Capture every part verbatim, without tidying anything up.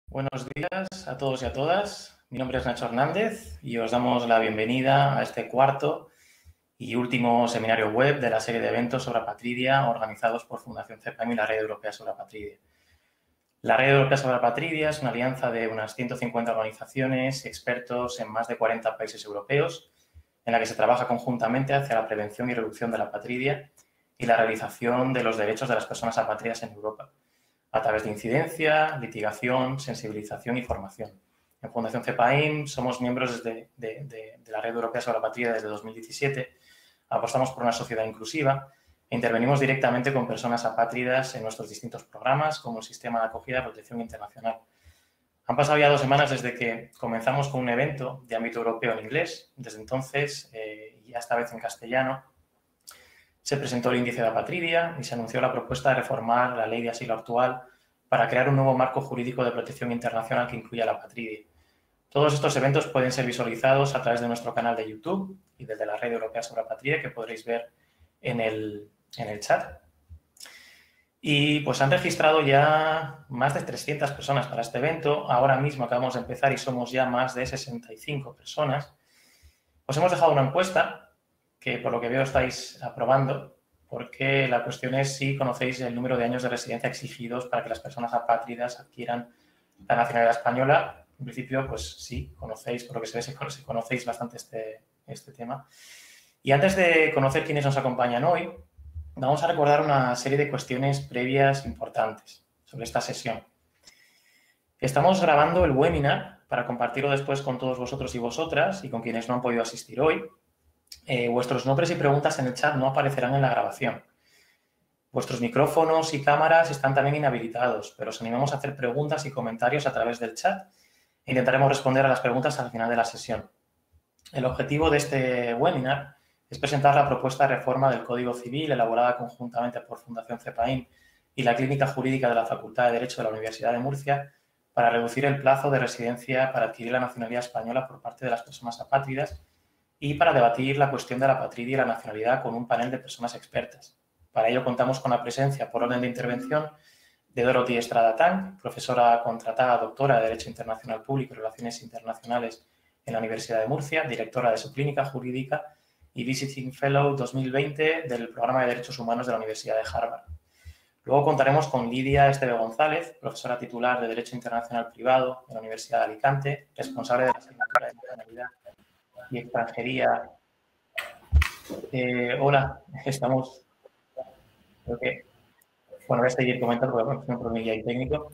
Buenos días a todos y a todas. Mi nombre es Nacho Hernández y os damos la bienvenida a este cuarto y último seminario web de la serie de eventos sobre apatridia organizados por Fundación CEPAIM y la Red Europea sobre Apatridia. La Red Europea sobre Apatridia es una alianza de unas ciento cincuenta organizaciones y expertos en más de cuarenta países europeos en la que se trabaja conjuntamente hacia la prevención y reducción de la apatridia y la realización de los derechos de las personas apátridas en Europa, a través de incidencia, litigación, sensibilización y formación. En Fundación CEPAIM somos miembros de, de, de, de la Red Europea sobre la Apatridia desde dos mil diecisiete, apostamos por una sociedad inclusiva e intervenimos directamente con personas apátridas en nuestros distintos programas, como el Sistema de Acogida y Protección Internacional. Han pasado ya dos semanas desde que comenzamos con un evento de ámbito europeo en inglés. Desde entonces, eh, ya esta vez en castellano, se presentó el índice de apatridia y se anunció la propuesta de reformar la ley de asilo actual para crear un nuevo marco jurídico de protección internacional que incluya la apatridia. Todos estos eventos pueden ser visualizados a través de nuestro canal de YouTube y desde la Red Europea sobre Apatridia, que podréis ver en el, en el chat. Y pues han registrado ya más de trescientas personas para este evento. Ahora mismo acabamos de empezar y somos ya más de sesenta y cinco personas. Os hemos dejado una encuesta que por lo que veo estáis aprobando, porque la cuestión es si conocéis el número de años de residencia exigidos para que las personas apátridas adquieran la nacionalidad española. En principio, pues sí, conocéis, por lo que se ve, si conocéis bastante este, este tema. Y antes de conocer quiénes nos acompañan hoy, vamos a recordar una serie de cuestiones previas importantes sobre esta sesión. Estamos grabando el webinar para compartirlo después con todos vosotros y vosotras y con quienes no han podido asistir hoy. Eh, vuestros nombres y preguntas en el chat no aparecerán en la grabación. Vuestros micrófonos y cámaras están también inhabilitados, pero os animamos a hacer preguntas y comentarios a través del chat e intentaremos responder a las preguntas al final de la sesión. El objetivo de este webinar es presentar la propuesta de reforma del Código Civil elaborada conjuntamente por Fundación CEPAIM y la Clínica Jurídica de la Facultad de Derecho de la Universidad de Murcia para reducir el plazo de residencia para adquirir la nacionalidad española por parte de las personas apátridas y para debatir la cuestión de la apatridia y la nacionalidad con un panel de personas expertas. Para ello contamos con la presencia, por orden de intervención, de Dorothy Estrada Tanc, profesora contratada doctora de Derecho Internacional Público y Relaciones Internacionales en la Universidad de Murcia, directora de su clínica jurídica y Visiting Fellow dos mil veinte del Programa de Derechos Humanos de la Universidad de Harvard. Luego contaremos con Lidia Esteve González, profesora titular de Derecho Internacional Privado en la Universidad de Alicante, responsable de la asignatura de Nacionalidad y Extranjería. Eh, hola, estamos... Creo que... Bueno, voy a seguir comentando porque bueno, es un problema ahí técnico.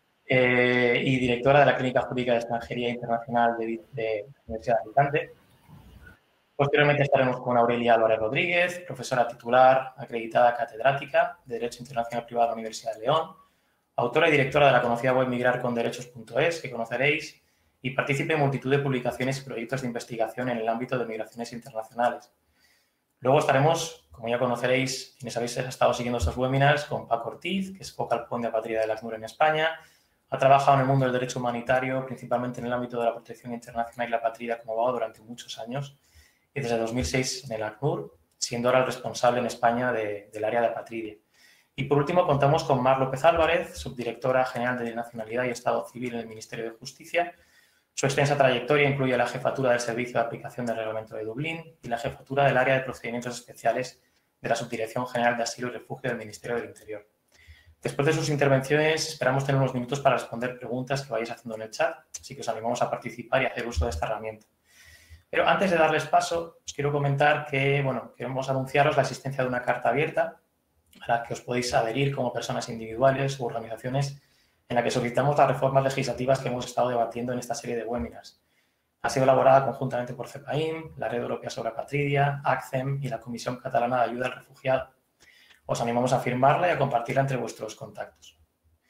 Eh, y directora de la Clínica Jurídica de Extranjería Internacional de, de la Universidad de Alicante. Posteriormente estaremos con Aurelia Álvarez Rodríguez, profesora titular acreditada catedrática de Derecho Internacional Privado de la Universidad de León, autora y directora de la conocida web migrar con derechos punto es, que conoceréis, y participe en multitud de publicaciones y proyectos de investigación en el ámbito de migraciones internacionales. Luego estaremos, como ya conoceréis, quienes habéis estado siguiendo estos webinars, con Paco Ortiz, que es Focal Point de Apatridia del ACNUR en España. Ha trabajado en el mundo del derecho humanitario, principalmente en el ámbito de la protección internacional y la apatridia como abogado durante muchos años, y desde dos mil seis en el ACNUR, siendo ahora el responsable en España de, del área de apatridia. Y por último, contamos con Mar López Álvarez, subdirectora general de Nacionalidad y Estado Civil en el Ministerio de Justicia. Su extensa trayectoria incluye la jefatura del Servicio de Aplicación del Reglamento de Dublín y la jefatura del Área de Procedimientos Especiales de la Subdirección General de Asilo y Refugio del Ministerio del Interior. Después de sus intervenciones, esperamos tener unos minutos para responder preguntas que vayáis haciendo en el chat, así que os animamos a participar y a hacer uso de esta herramienta. Pero antes de darles paso, os quiero comentar que, bueno, queremos anunciaros la existencia de una carta abierta a la que os podéis adherir como personas individuales u organizaciones en la que solicitamos las reformas legislativas que hemos estado debatiendo en esta serie de webinars. Ha sido elaborada conjuntamente por CEPAIM, la Red Europea sobre Apatridia, ACCEM y la Comisión Catalana de Ayuda al Refugiado. Os animamos a firmarla y a compartirla entre vuestros contactos.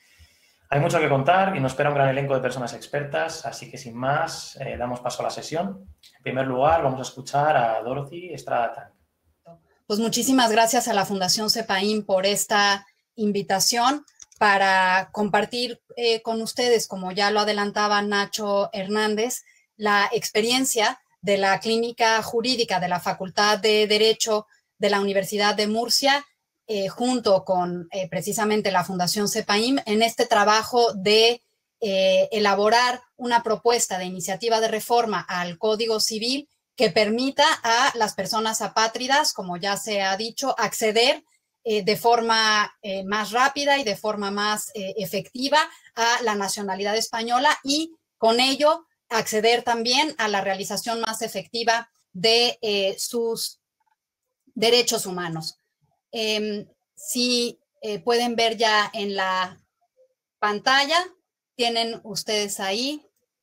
Hay mucho que contar y nos espera un gran elenco de personas expertas, así que sin más, eh, damos paso a la sesión. En primer lugar, vamos a escuchar a Dorothy Estrada Tanc. Pues muchísimas gracias a la Fundación CEPAIM por esta invitación para compartir eh, con ustedes, como ya lo adelantaba Nacho Hernández, la experiencia de la Clínica Jurídica de la Facultad de Derecho de la Universidad de Murcia, eh, junto con eh, precisamente la Fundación CEPAIM, en este trabajo de eh, elaborar una propuesta de iniciativa de reforma al Código Civil que permita a las personas apátridas, como ya se ha dicho, acceder eh, de forma eh, más rápida y de forma más eh, efectiva a la nacionalidad española y con ello acceder también a la realización más efectiva de eh, sus derechos humanos. Eh, si eh, pueden ver ya en la pantalla, tienen ustedes ahí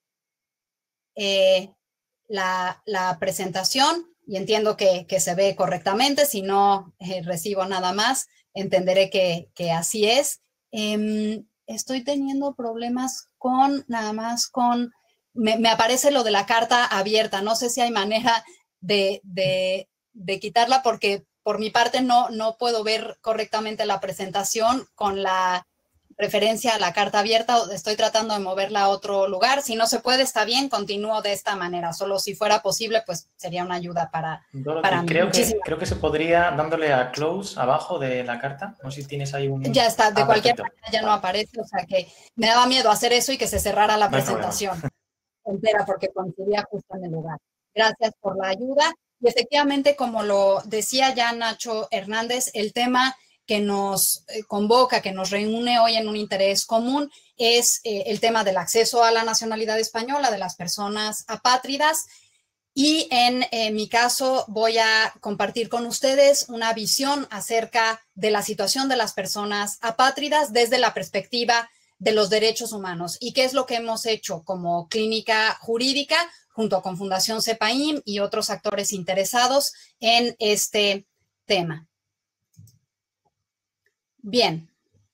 eh, la, la presentación y entiendo que, que se ve correctamente. Si no eh, recibo nada más, entenderé que, que así es. Eh, estoy teniendo problemas con, nada más con, me, me aparece lo de la carta abierta. No sé si hay manera de, de, de quitarla porque por mi parte no, no puedo ver correctamente la presentación con la referencia a la carta abierta. Estoy tratando de moverla a otro lugar. Si no se puede, está bien, continúo de esta manera. Solo si fuera posible, pues sería una ayuda para, Dorothy, para mí. Creo que, creo que se podría, dándole a close abajo de la carta, no sé si tienes ahí un... Ya está, de ah, cualquier perfecto. manera ya no aparece, o sea que me daba miedo hacer eso y que se cerrara la presentación entera porque coincidía justo en el lugar. Gracias por la ayuda. Y efectivamente, como lo decía ya Nacho Hernández, el tema que nos convoca, que nos reúne hoy en un interés común, es eh, el tema del acceso a la nacionalidad española de las personas apátridas. Y en eh, mi caso voy a compartir con ustedes una visión acerca de la situación de las personas apátridas desde la perspectiva de los derechos humanos y qué es lo que hemos hecho como clínica jurídica junto con Fundación CEPAIM y otros actores interesados en este tema. Bien,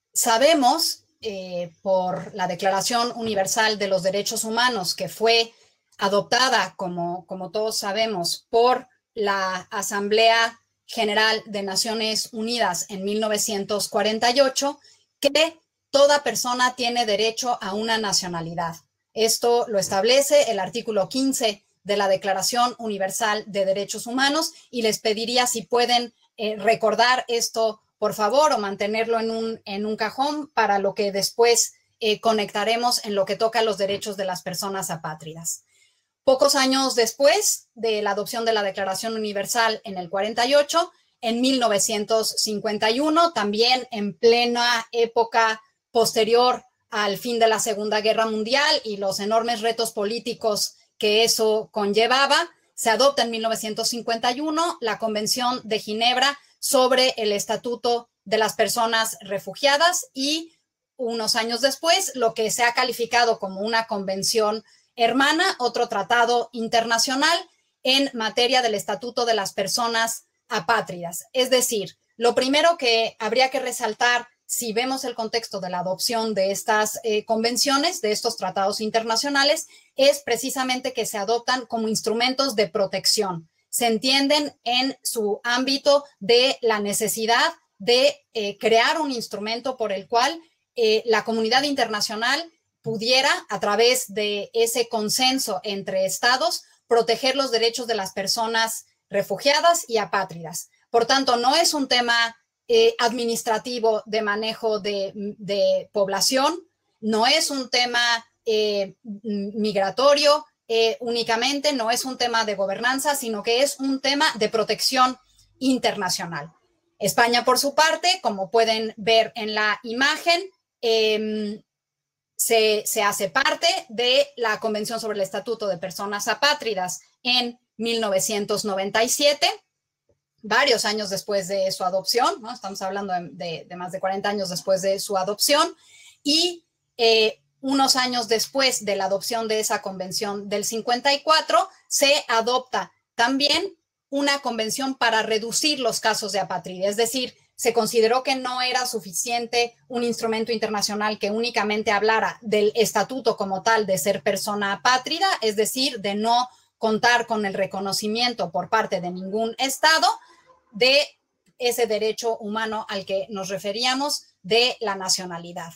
sabemos eh, por la Declaración Universal de los Derechos Humanos que fue adoptada, como, como todos sabemos, por la Asamblea General de Naciones Unidas en mil novecientos cuarenta y ocho, que toda persona tiene derecho a una nacionalidad. Esto lo establece el artículo quince de la Declaración Universal de Derechos Humanos y les pediría si pueden eh, recordar esto, por favor, o mantenerlo en un, en un cajón para lo que después eh, conectaremos en lo que toca a los derechos de las personas apátridas. Pocos años después de la adopción de la Declaración Universal en el cuarenta y ocho, en mil novecientos cincuenta y uno, también en plena época posterior al fin de la Segunda Guerra Mundial y los enormes retos políticos que eso conllevaba, se adopta en mil novecientos cincuenta y uno la Convención de Ginebra sobre el Estatuto de las Personas Refugiadas y unos años después lo que se ha calificado como una convención hermana, otro tratado internacional en materia del Estatuto de las Personas Apátridas. Es decir, lo primero que habría que resaltar si vemos el contexto de la adopción de estas eh, convenciones, de estos tratados internacionales, es precisamente que se adoptan como instrumentos de protección. Se entienden en su ámbito de la necesidad de eh, crear un instrumento por el cual eh, la comunidad internacional pudiera, a través de ese consenso entre estados, proteger los derechos de las personas refugiadas y apátridas. Por tanto, no es un tema eh, administrativo de manejo de, de población, no es un tema eh, migratorio eh, únicamente, no es un tema de gobernanza, sino que es un tema de protección internacional. España, por su parte, como pueden ver en la imagen, eh, Se, se hace parte de la Convención sobre el Estatuto de Personas Apátridas en mil novecientos noventa y siete, varios años después de su adopción, ¿no? Estamos hablando de, de, de más de cuarenta años después de su adopción, y eh, unos años después de la adopción de esa convención del cincuenta y cuatro, se adopta también una convención para reducir los casos de apatría, es decir, se consideró que no era suficiente un instrumento internacional que únicamente hablara del estatuto como tal de ser persona apátrida, es decir, de no contar con el reconocimiento por parte de ningún estado de ese derecho humano al que nos referíamos de la nacionalidad.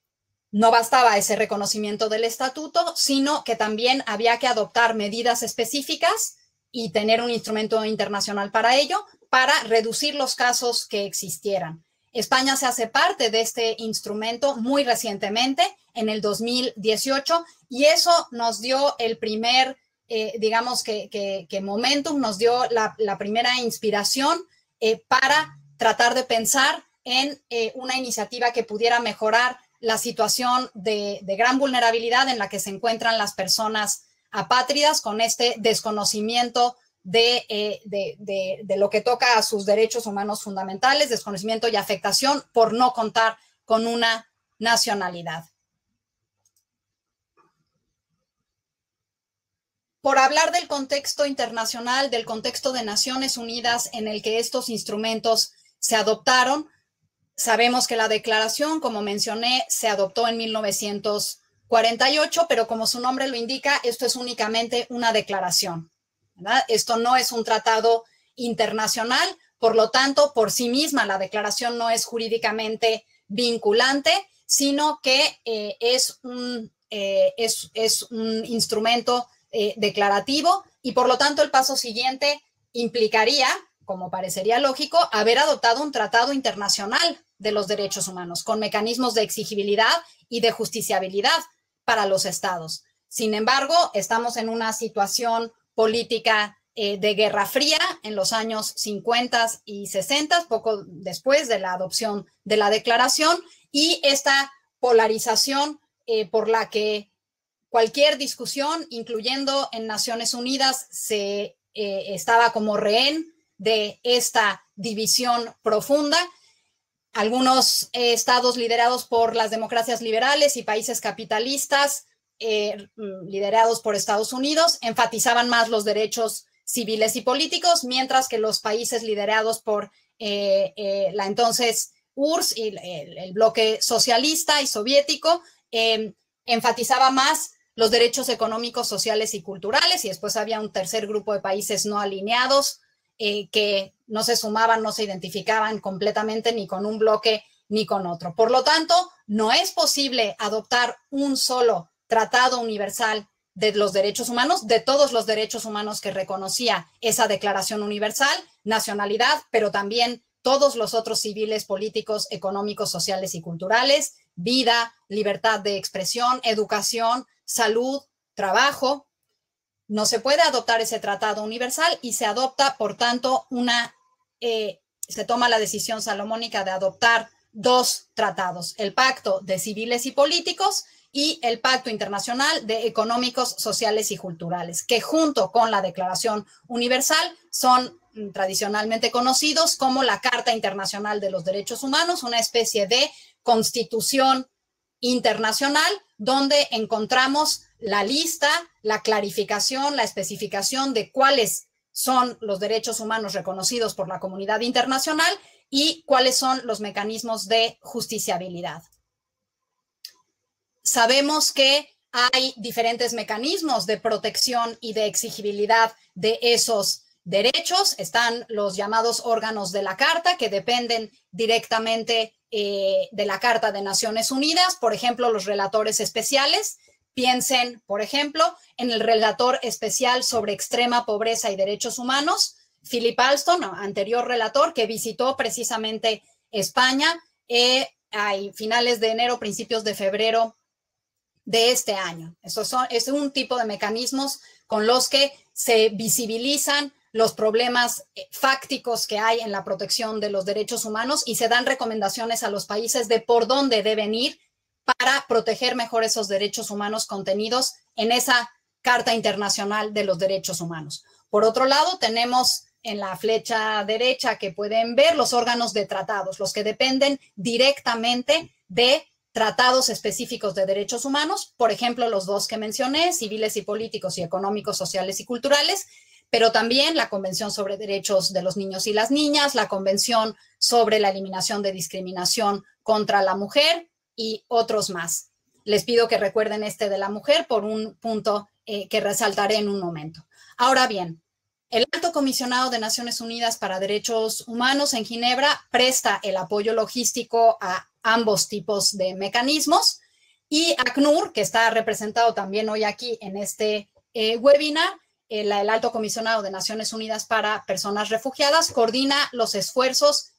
No bastaba ese reconocimiento del estatuto, sino que también había que adoptar medidas específicas y tener un instrumento internacional para ello, para reducir los casos que existieran. España se hace parte de este instrumento muy recientemente, en el dos mil dieciocho, y eso nos dio el primer, eh, digamos que, que, que momentum, nos dio la, la primera inspiración eh, para tratar de pensar en eh, una iniciativa que pudiera mejorar la situación de, de gran vulnerabilidad en la que se encuentran las personas apátridas, con este desconocimiento de, eh, de, de, de lo que toca a sus derechos humanos fundamentales, desconocimiento y afectación por no contar con una nacionalidad. Por hablar del contexto internacional, del contexto de Naciones Unidas en el que estos instrumentos se adoptaron, sabemos que la declaración, como mencioné, se adoptó en mil novecientos cuarenta y ocho, pero como su nombre lo indica, esto es únicamente una declaración, ¿verdad? Esto no es un tratado internacional, por lo tanto, por sí misma la declaración no es jurídicamente vinculante, sino que eh, es, un, eh, es, es un instrumento eh, declarativo y por lo tanto el paso siguiente implicaría, como parecería lógico, haber adoptado un tratado internacional de los derechos humanos con mecanismos de exigibilidad y de justiciabilidad para los estados. Sin embargo, estamos en una situación política eh, de Guerra Fría en los años cincuenta y sesenta, poco después de la adopción de la declaración, y esta polarización eh, por la que cualquier discusión, incluyendo en Naciones Unidas, se eh, estaba como rehén de esta división profunda. Algunos eh, estados liderados por las democracias liberales y países capitalistas, eh, liderados por Estados Unidos, enfatizaban más los derechos civiles y políticos, mientras que los países liderados por eh, eh, la entonces U R S S y el, el bloque socialista y soviético eh, enfatizaba más los derechos económicos, sociales y culturales, y después había un tercer grupo de países no alineados eh, que no se sumaban, no se identificaban completamente ni con un bloque ni con otro. Por lo tanto, no es posible adoptar un solo tratado universal de los derechos humanos, de todos los derechos humanos que reconocía esa Declaración Universal, nacionalidad, pero también todos los otros civiles, políticos, económicos, sociales y culturales, vida, libertad de expresión, educación, salud, trabajo. No se puede adoptar ese tratado universal y se adopta, por tanto, una, eh, se toma la decisión salomónica de adoptar dos tratados, el Pacto de Civiles y Políticos y el Pacto Internacional de Económicos, Sociales y Culturales, que junto con la Declaración Universal son tradicionalmente conocidos como la Carta Internacional de los Derechos Humanos, una especie de constitución internacional donde encontramos la lista, la clarificación, la especificación de cuáles son los derechos humanos reconocidos por la comunidad internacional y cuáles son los mecanismos de justiciabilidad. Sabemos que hay diferentes mecanismos de protección y de exigibilidad de esos derechos. Están los llamados órganos de la Carta, que dependen directamente eh, de la Carta de Naciones Unidas. Por ejemplo, los relatores especiales. Piensen, por ejemplo, en el relator especial sobre extrema pobreza y derechos humanos, Philip Alston, anterior relator, que visitó precisamente España eh, a finales de enero, principios de febrero de este año. Eso son, es un tipo de mecanismos con los que se visibilizan los problemas fácticos que hay en la protección de los derechos humanos y se dan recomendaciones a los países de por dónde deben ir para proteger mejor esos derechos humanos contenidos en esa Carta Internacional de los Derechos Humanos. Por otro lado, tenemos en la flecha derecha que pueden ver los órganos de tratados, los que dependen directamente de tratados específicos de derechos humanos, por ejemplo, los dos que mencioné, civiles y políticos y económicos, sociales y culturales, pero también la Convención sobre Derechos de los Niños y las Niñas, la Convención sobre la Eliminación de Discriminación contra la Mujer y otros más. Les pido que recuerden este de la mujer por un punto eh, que resaltaré en un momento. Ahora bien, el Alto Comisionado de Naciones Unidas para Derechos Humanos en Ginebra presta el apoyo logístico a ambos tipos de mecanismos y ACNUR, que está representado también hoy aquí en este eh, webinar, el, el Alto Comisionado de Naciones Unidas para Personas Refugiadas, coordina los esfuerzos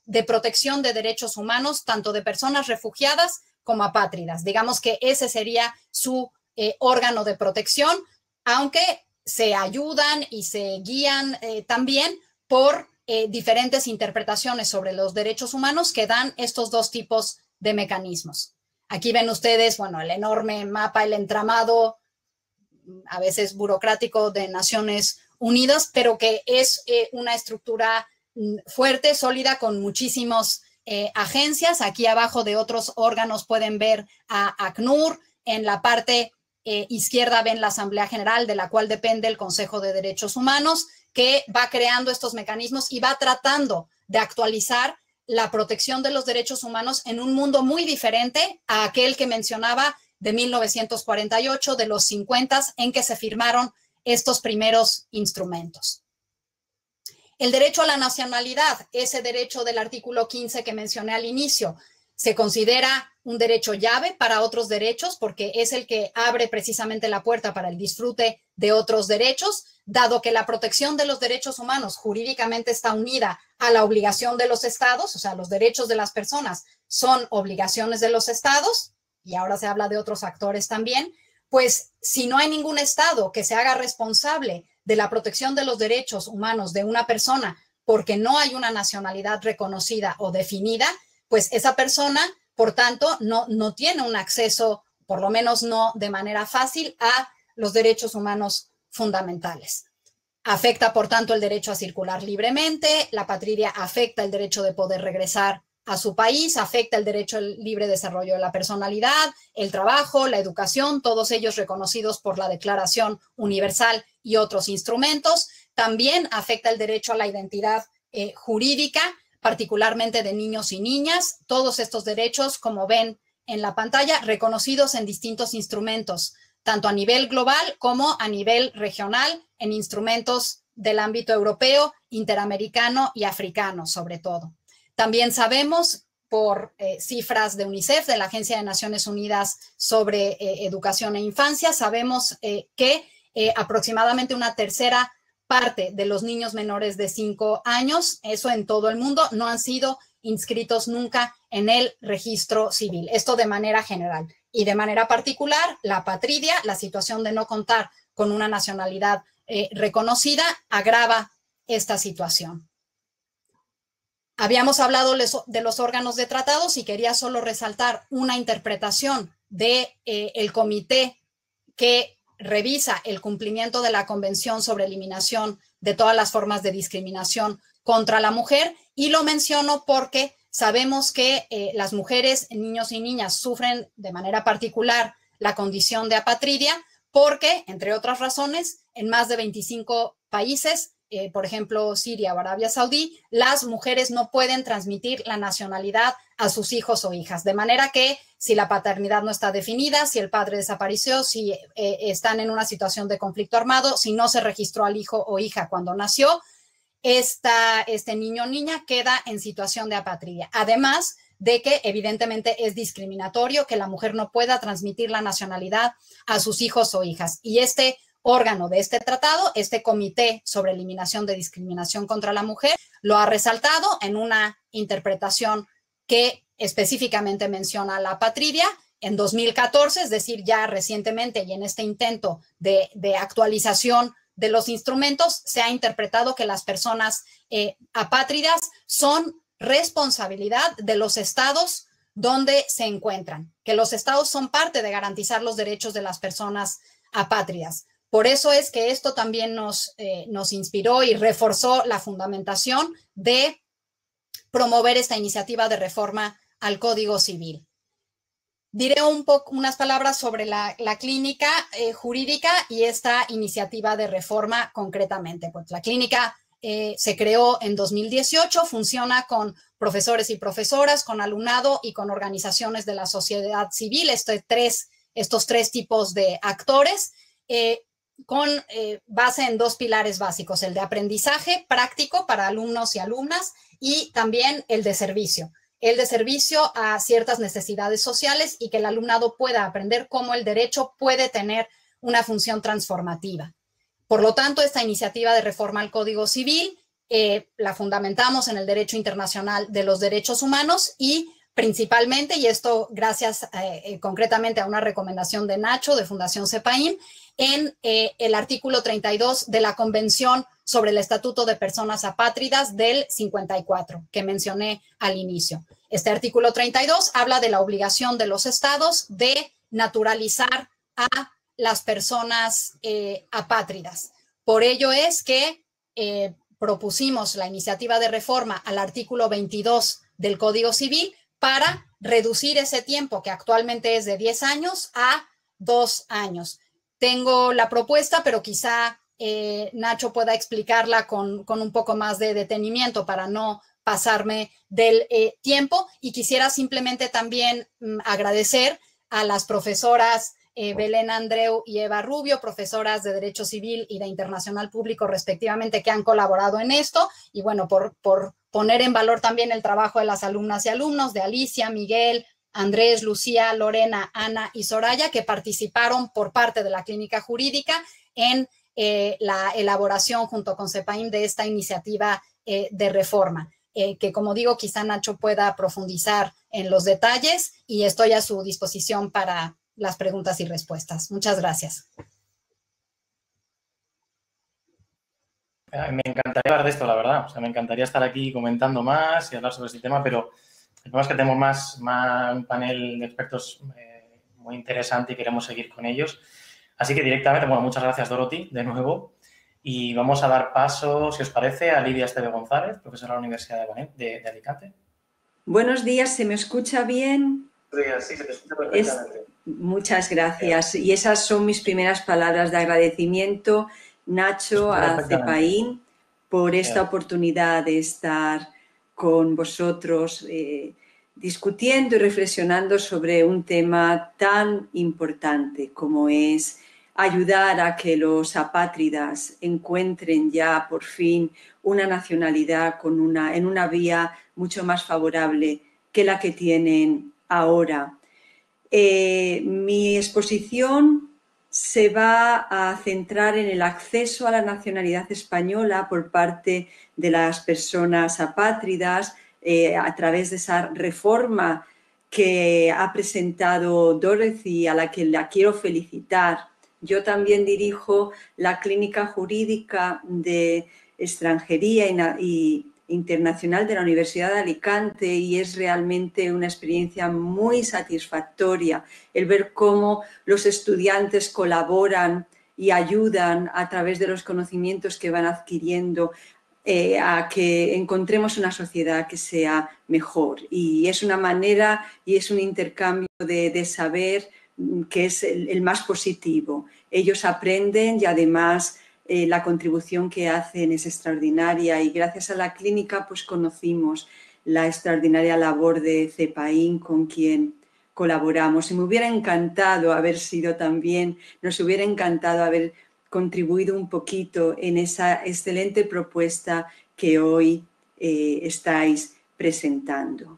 de protección de derechos humanos, tanto de personas refugiadas como apátridas. Digamos que ese sería su eh, órgano de protección, aunque se ayudan y se guían eh, también por eh, diferentes interpretaciones sobre los derechos humanos que dan estos dos tipos de mecanismos. Aquí ven ustedes, bueno, el enorme mapa, el entramado, a veces burocrático, de Naciones Unidas, pero que es eh, una estructura fuerte, sólida, con muchísimas eh, agencias. Aquí abajo de otros órganos pueden ver a ACNUR. En la parte eh, izquierda ven la Asamblea General, de la cual depende el Consejo de Derechos Humanos, que va creando estos mecanismos y va tratando de actualizar la protección de los derechos humanos en un mundo muy diferente a aquel que mencionaba de mil novecientos cuarenta y ocho, de los cincuenta, en que se firmaron estos primeros instrumentos. El derecho a la nacionalidad, ese derecho del artículo quince que mencioné al inicio, se considera un derecho llave para otros derechos porque es el que abre precisamente la puerta para el disfrute de otros derechos, dado que la protección de los derechos humanos jurídicamente está unida a la obligación de los estados, o sea, los derechos de las personas son obligaciones de los estados, y ahora se habla de otros actores también. Pues si no hay ningún estado que se haga responsable de la protección de los derechos humanos de una persona porque no hay una nacionalidad reconocida o definida, pues esa persona, por tanto, no, no tiene un acceso, por lo menos no de manera fácil, a los derechos humanos fundamentales. Afecta, por tanto, el derecho a circular libremente, la apatridia afecta el derecho de poder regresar a su país, afecta el derecho al libre desarrollo de la personalidad, el trabajo, la educación, todos ellos reconocidos por la Declaración Universal y otros instrumentos. También afecta el derecho a la identidad eh, jurídica, particularmente de niños y niñas. Todos estos derechos, como ven en la pantalla, reconocidos en distintos instrumentos, tanto a nivel global como a nivel regional, en instrumentos del ámbito europeo, interamericano y africano, sobre todo. También sabemos, por eh, cifras de UNICEF, de la Agencia de Naciones Unidas sobre eh, Educación e Infancia, sabemos eh, que eh, aproximadamente una tercera parte de los niños menores de cinco años, eso en todo el mundo, no han sido inscritos nunca en el registro civil. Esto de manera general. Y de manera particular, la apatridia, la situación de no contar con una nacionalidad eh, reconocida, agrava esta situación. Habíamos hablado de los órganos de tratados y quería solo resaltar una interpretación del de, eh, comité que revisa el cumplimiento de la Convención sobre Eliminación de todas las formas de discriminación contra la mujer, y lo menciono porque sabemos que eh, las mujeres, niños y niñas sufren de manera particular la condición de apatridia porque, entre otras razones, en más de veinticinco países, Eh, por ejemplo, Siria o Arabia Saudí, las mujeres no pueden transmitir la nacionalidad a sus hijos o hijas, de manera que si la paternidad no está definida, si el padre desapareció, si eh, están en una situación de conflicto armado, si no se registró al hijo o hija cuando nació, esta, este niño o niña queda en situación de apatridia. Además de que evidentemente es discriminatorio que la mujer no pueda transmitir la nacionalidad a sus hijos o hijas. Y este órgano de este tratado, este Comité sobre Eliminación de Discriminación contra la Mujer, lo ha resaltado en una interpretación que específicamente menciona la apatridia. En dos mil catorce, es decir, ya recientemente, y en este intento de, de actualización de los instrumentos, se ha interpretado que las personas eh, apátridas son responsabilidad de los estados donde se encuentran, que los estados son parte de garantizar los derechos de las personas apátridas. Por eso es que esto también nos, eh, nos inspiró y reforzó la fundamentación de promover esta iniciativa de reforma al Código Civil. Diré un poco, unas palabras sobre la, la clínica eh, jurídica y esta iniciativa de reforma concretamente. Pues la clínica eh, se creó en dos mil dieciocho, funciona con profesores y profesoras, con alumnado y con organizaciones de la sociedad civil, este tres, estos tres tipos de actores, eh, con eh, base en dos pilares básicos, el de aprendizaje práctico para alumnos y alumnas y también el de servicio. El de servicio a ciertas necesidades sociales y que el alumnado pueda aprender cómo el derecho puede tener una función transformativa. Por lo tanto, esta iniciativa de reforma al Código Civil eh, la fundamentamos en el derecho internacional de los derechos humanos y principalmente, y esto gracias eh, eh, concretamente a una recomendación de Nacho, de Fundación CEPAIN, en eh, el artículo treinta y dos de la Convención sobre el Estatuto de Personas Apátridas del cincuenta y cuatro, que mencioné al inicio. Este artículo treinta y dos habla de la obligación de los estados de naturalizar a las personas eh, apátridas. Por ello es que eh, propusimos la iniciativa de reforma al artículo veintidós del Código Civil para reducir ese tiempo, que actualmente es de diez años, a dos años. Tengo la propuesta, pero quizá eh, Nacho pueda explicarla con, con un poco más de detenimiento para no pasarme del eh, tiempo. Y quisiera simplemente también mm, agradecer a las profesoras eh, Belén Andreu y Eva Rubio, profesoras de Derecho Civil y de Internacional Público respectivamente, que han colaborado en esto. Y bueno, por, por poner en valor también el trabajo de las alumnas y alumnos, de Alicia, Miguel, Andrés, Lucía, Lorena, Ana y Soraya, que participaron por parte de la clínica jurídica en eh, la elaboración junto con CEPAIN de esta iniciativa eh, de reforma, eh, que como digo, quizá Nacho pueda profundizar en los detalles y estoy a su disposición para las preguntas y respuestas. Muchas gracias. Me encantaría hablar de esto, la verdad. O sea, me encantaría estar aquí comentando más y hablar sobre este tema, pero el problema es que tenemos más, más un panel de expertos eh, muy interesante y queremos seguir con ellos. Así que directamente, bueno, muchas gracias, Dorothy, de nuevo. Y vamos a dar paso, si os parece, a Lidia Esteve González, profesora de la Universidad de, de, de Alicante. Buenos días, ¿se me escucha bien? Sí, se te escucha perfectamente. Es, muchas gracias. Bien. Y esas son mis primeras palabras de agradecimiento, Nacho, a CEPAIN, por esta Bien. oportunidad de estar con vosotros eh, discutiendo y reflexionando sobre un tema tan importante como es ayudar a que los apátridas encuentren ya por fin una nacionalidad con una, en una vía mucho más favorable que la que tienen ahora. Eh, mi exposición se va a centrar en el acceso a la nacionalidad española por parte de las personas apátridas eh, a través de esa reforma que ha presentado Dorothy, a la que la quiero felicitar. Yo también dirijo la Clínica Jurídica de Extranjería y Internacional de la Universidad de Alicante y es realmente una experiencia muy satisfactoria el ver cómo los estudiantes colaboran y ayudan a través de los conocimientos que van adquiriendo eh, a que encontremos una sociedad que sea mejor. Y es una manera y es un intercambio de, de saber que es el, el más positivo. Ellos aprenden y además Eh, la contribución que hacen es extraordinaria y gracias a la clínica pues conocimos la extraordinaria labor de CEPAIN con quien colaboramos y me hubiera encantado haber sido también, nos hubiera encantado haber contribuido un poquito en esa excelente propuesta que hoy eh, estáis presentando.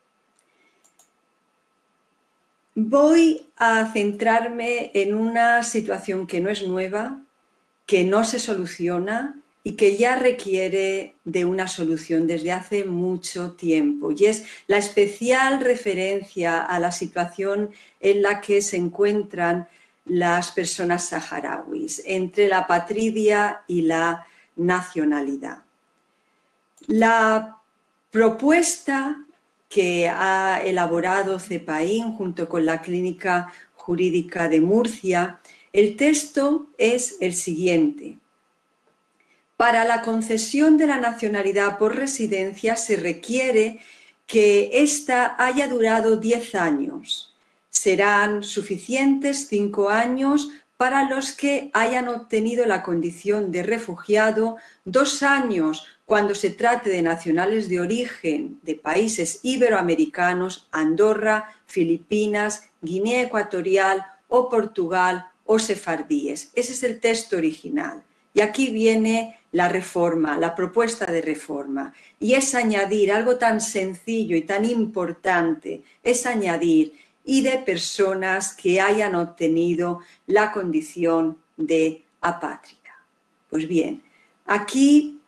Voy a centrarme en una situación que no es nueva, que no se soluciona y que ya requiere de una solución desde hace mucho tiempo. Y es la especial referencia a la situación en la que se encuentran las personas saharauis, entre la apatridia y la nacionalidad. La propuesta que ha elaborado CEPAIN junto con la Clínica Jurídica de Murcia, el texto es el siguiente. Para la concesión de la nacionalidad por residencia se requiere que ésta haya durado diez años. Serán suficientes cinco años para los que hayan obtenido la condición de refugiado, dos años cuando se trate de nacionales de origen de países iberoamericanos, Andorra, Filipinas, Guinea Ecuatorial o Portugal, o sefardíes. Ese es el texto original. Y aquí viene la reforma, la propuesta de reforma. Y es añadir algo tan sencillo y tan importante, es añadir y de personas que hayan obtenido la condición de apátrida. Pues bien, aquí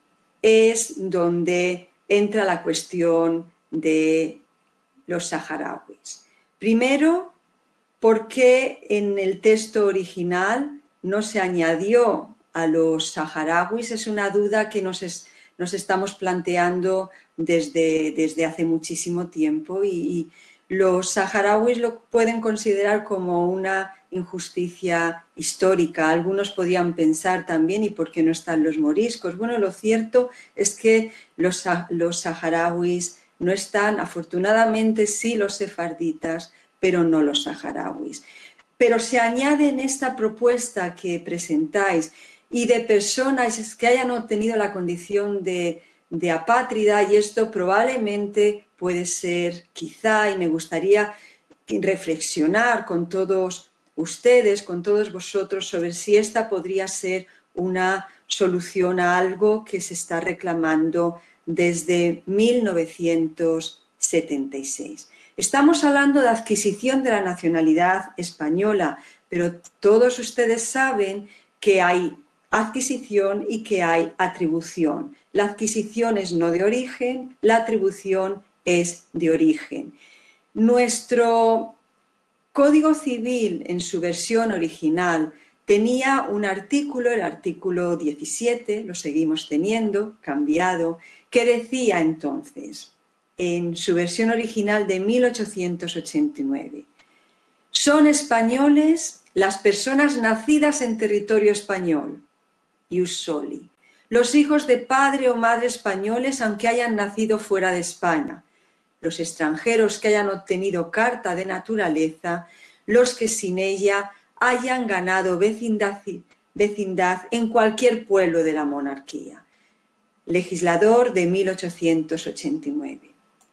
es donde entra la cuestión de los saharauis. Primero, ¿por qué en el texto original no se añadió a los saharauis? Es una duda que nos, es, nos estamos planteando desde, desde hace muchísimo tiempo, y, y los saharauis lo pueden considerar como una injusticia histórica. Algunos podían pensar también, ¿y por qué no están los moriscos? Bueno, lo cierto es que los, los saharauis no están, afortunadamente sí los sefarditas, pero no los saharauis. Pero se añade en esta propuesta que presentáis, y de personas que hayan obtenido la condición de, de apátrida, y esto probablemente puede ser, quizá, y me gustaría reflexionar con todos ustedes, con todos vosotros, sobre si esta podría ser una solución a algo que se está reclamando desde mil novecientos setenta y seis. Estamos hablando de adquisición de la nacionalidad española, pero todos ustedes saben que hay adquisición y que hay atribución. La adquisición es no de origen, la atribución es de origen. Nuestro Código Civil, en su versión original, tenía un artículo, el artículo diecisiete, lo seguimos teniendo, cambiado, que decía entonces, en su versión original de mil ochocientos ochenta y nueve, son españoles las personas nacidas en territorio español, ius soli, los hijos de padre o madre españoles aunque hayan nacido fuera de España, los extranjeros que hayan obtenido carta de naturaleza, los que sin ella hayan ganado vecindad, vecindad en cualquier pueblo de la monarquía. Legislador de mil ochocientos ochenta y nueve.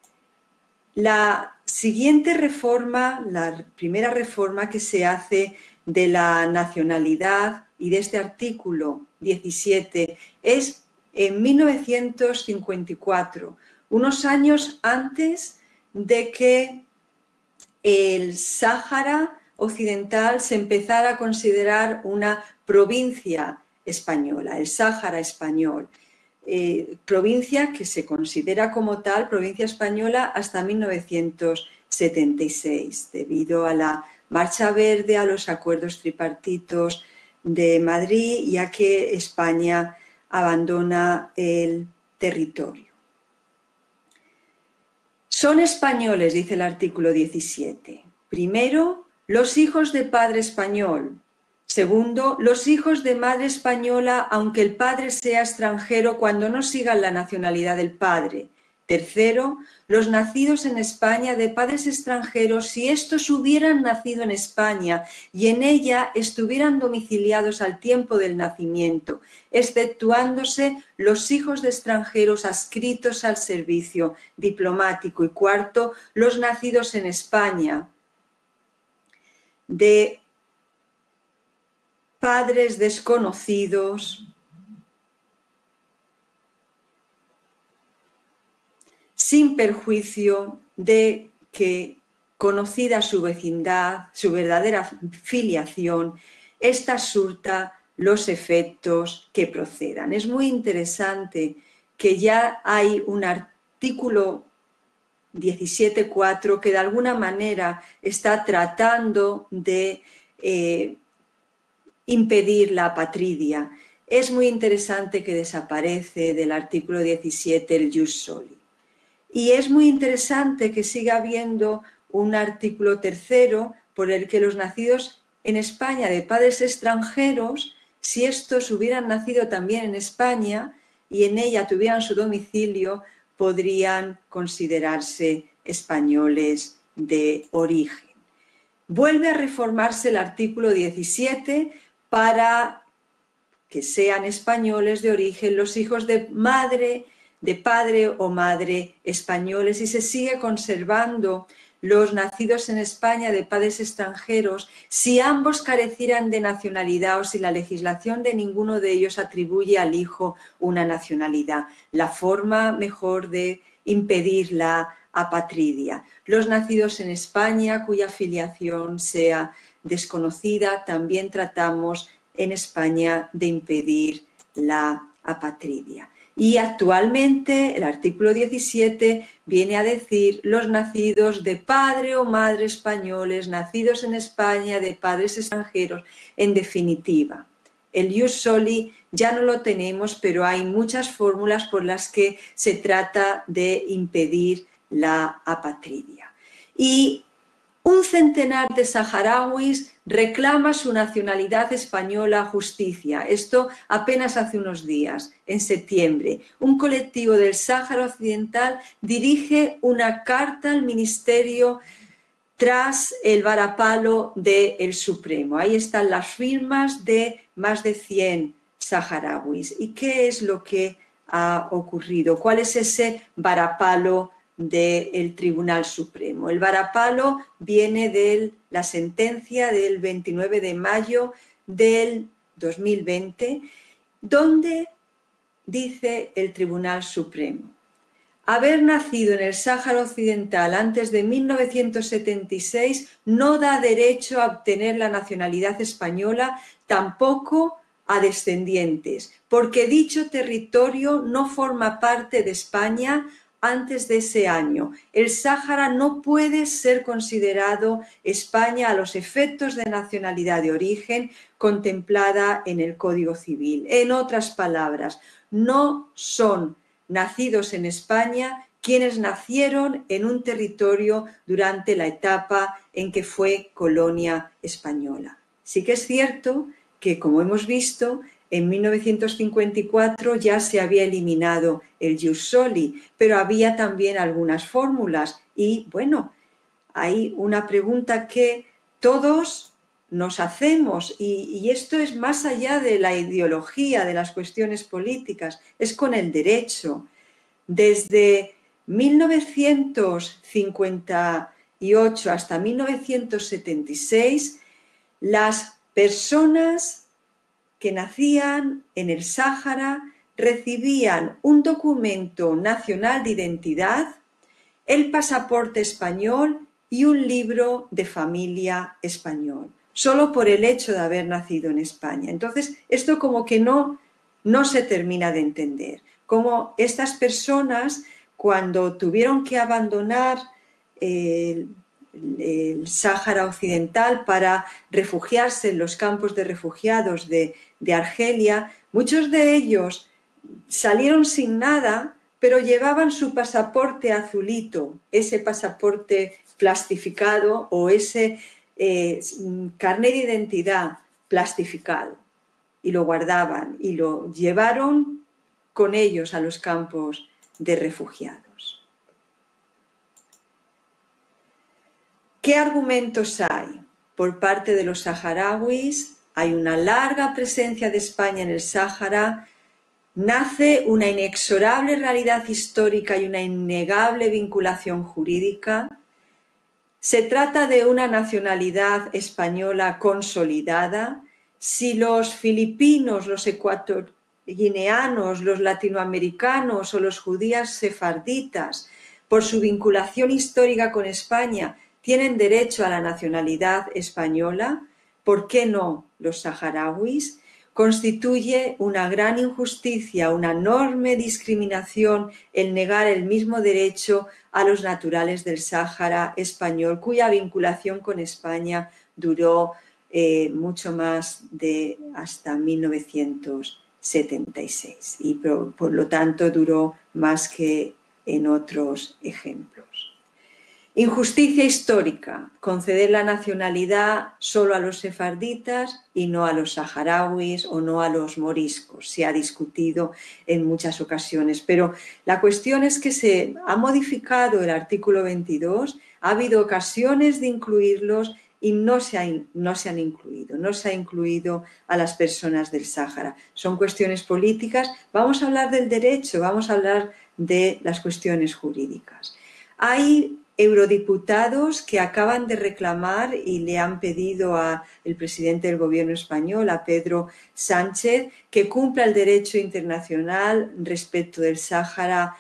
La siguiente reforma, la primera reforma que se hace de la nacionalidad y de este artículo diecisiete es en mil novecientos cincuenta y cuatro, unos años antes de que el Sáhara Occidental se empezara a considerar una provincia española, el Sáhara español. Eh, provincia que se considera como tal, provincia española, hasta mil novecientos setenta y seis, debido a la Marcha Verde, a los acuerdos tripartitos de Madrid y a que España abandona el territorio. Son españoles, dice el artículo diecisiete. Primero, los hijos de padre español. Segundo, los hijos de madre española, aunque el padre sea extranjero, cuando no sigan la nacionalidad del padre. Tercero, los nacidos en España de padres extranjeros, si estos hubieran nacido en España y en ella estuvieran domiciliados al tiempo del nacimiento, exceptuándose los hijos de extranjeros adscritos al servicio diplomático. Y cuarto, los nacidos en España de padres desconocidos, sin perjuicio de que, conocida su vecindad, su verdadera filiación, ésta surta los efectos que procedan. Es muy interesante que ya hay un artículo diecisiete punto cuatro que de alguna manera está tratando de eh, impedir la apatridia. Es muy interesante que desaparece del artículo diecisiete el ius soli. Y es muy interesante que siga habiendo un artículo tercero por el que los nacidos en España de padres extranjeros, si estos hubieran nacido también en España y en ella tuvieran su domicilio, podrían considerarse españoles de origen. Vuelve a reformarse el artículo diecisiete para que sean españoles de origen los hijos de madre, de padre o madre españoles, y se sigue conservando los nacidos en España de padres extranjeros si ambos carecieran de nacionalidad o si la legislación de ninguno de ellos atribuye al hijo una nacionalidad. La forma mejor de impedir la apatridia. Los nacidos en España cuya filiación sea desconocida, también tratamos en España de impedir la apatridia. Y actualmente el artículo diecisiete viene a decir los nacidos de padre o madre españoles, nacidos en España, de padres extranjeros, en definitiva. El ius soli ya no lo tenemos, pero hay muchas fórmulas por las que se trata de impedir la apatridia. Y un centenar de saharauis reclama su nacionalidad española a justicia. Esto apenas hace unos días, en septiembre. Un colectivo del Sáhara Occidental dirige una carta al Ministerio tras el varapalo del Supremo. Ahí están las firmas de más de cien saharauis. ¿Y qué es lo que ha ocurrido? ¿Cuál es ese varapalo del Tribunal Supremo? El varapalo viene de la sentencia del veintinueve de mayo del dos mil veinte, donde dice el Tribunal Supremo: haber nacido en el Sáhara Occidental antes de mil novecientos setenta y seis no da derecho a obtener la nacionalidad española, tampoco a descendientes, porque dicho territorio no forma parte de España antes de ese año. El Sáhara no puede ser considerado España a los efectos de nacionalidad de origen contemplada en el Código Civil. En otras palabras, no son nacidos en España quienes nacieron en un territorio durante la etapa en que fue colonia española. Sí que es cierto que, como hemos visto, en mil novecientos cincuenta y cuatro ya se había eliminado el ius soli, pero había también algunas fórmulas. Y bueno, hay una pregunta que todos nos hacemos, y, y esto es más allá de la ideología, de las cuestiones políticas, es con el derecho. Desde mil novecientos cincuenta y ocho hasta mil novecientos setenta y seis, las personas que nacían en el Sáhara recibían un documento nacional de identidad, el pasaporte español y un libro de familia español, solo por el hecho de haber nacido en España. Entonces, esto como que no, no se termina de entender. Como estas personas, cuando tuvieron que abandonar el, el Sáhara Occidental para refugiarse en los campos de refugiados de, de Argelia, muchos de ellos salieron sin nada, pero llevaban su pasaporte azulito, ese pasaporte plastificado o ese eh, carnet de identidad plastificado, y lo guardaban y lo llevaron con ellos a los campos de refugiados. ¿Qué argumentos hay por parte de los saharauis? Hay una larga presencia de España en el Sáhara, nace una inexorable realidad histórica y una innegable vinculación jurídica. Se trata de una nacionalidad española consolidada. Si los filipinos, los ecuatoguineanos, los latinoamericanos o los judíos sefarditas, por su vinculación histórica con España, tienen derecho a la nacionalidad española, ¿por qué no los saharauis? Constituye una gran injusticia, una enorme discriminación el negar el mismo derecho a los naturales del Sáhara español, cuya vinculación con España duró eh, mucho más de hasta mil novecientos setenta y seis y por, por lo tanto duró más que en otros ejemplos. Injusticia histórica, conceder la nacionalidad solo a los sefarditas y no a los saharauis o no a los moriscos. Se ha discutido en muchas ocasiones, pero la cuestión es que se ha modificado el artículo veintidós, ha habido ocasiones de incluirlos y no se, ha, no se han incluido, no se ha incluido a las personas del Sáhara. Son cuestiones políticas, vamos a hablar del derecho, vamos a hablar de las cuestiones jurídicas. Hay eurodiputados que acaban de reclamar y le han pedido al presidente del gobierno español, a Pedro Sánchez, que cumpla el derecho internacional respecto del Sáhara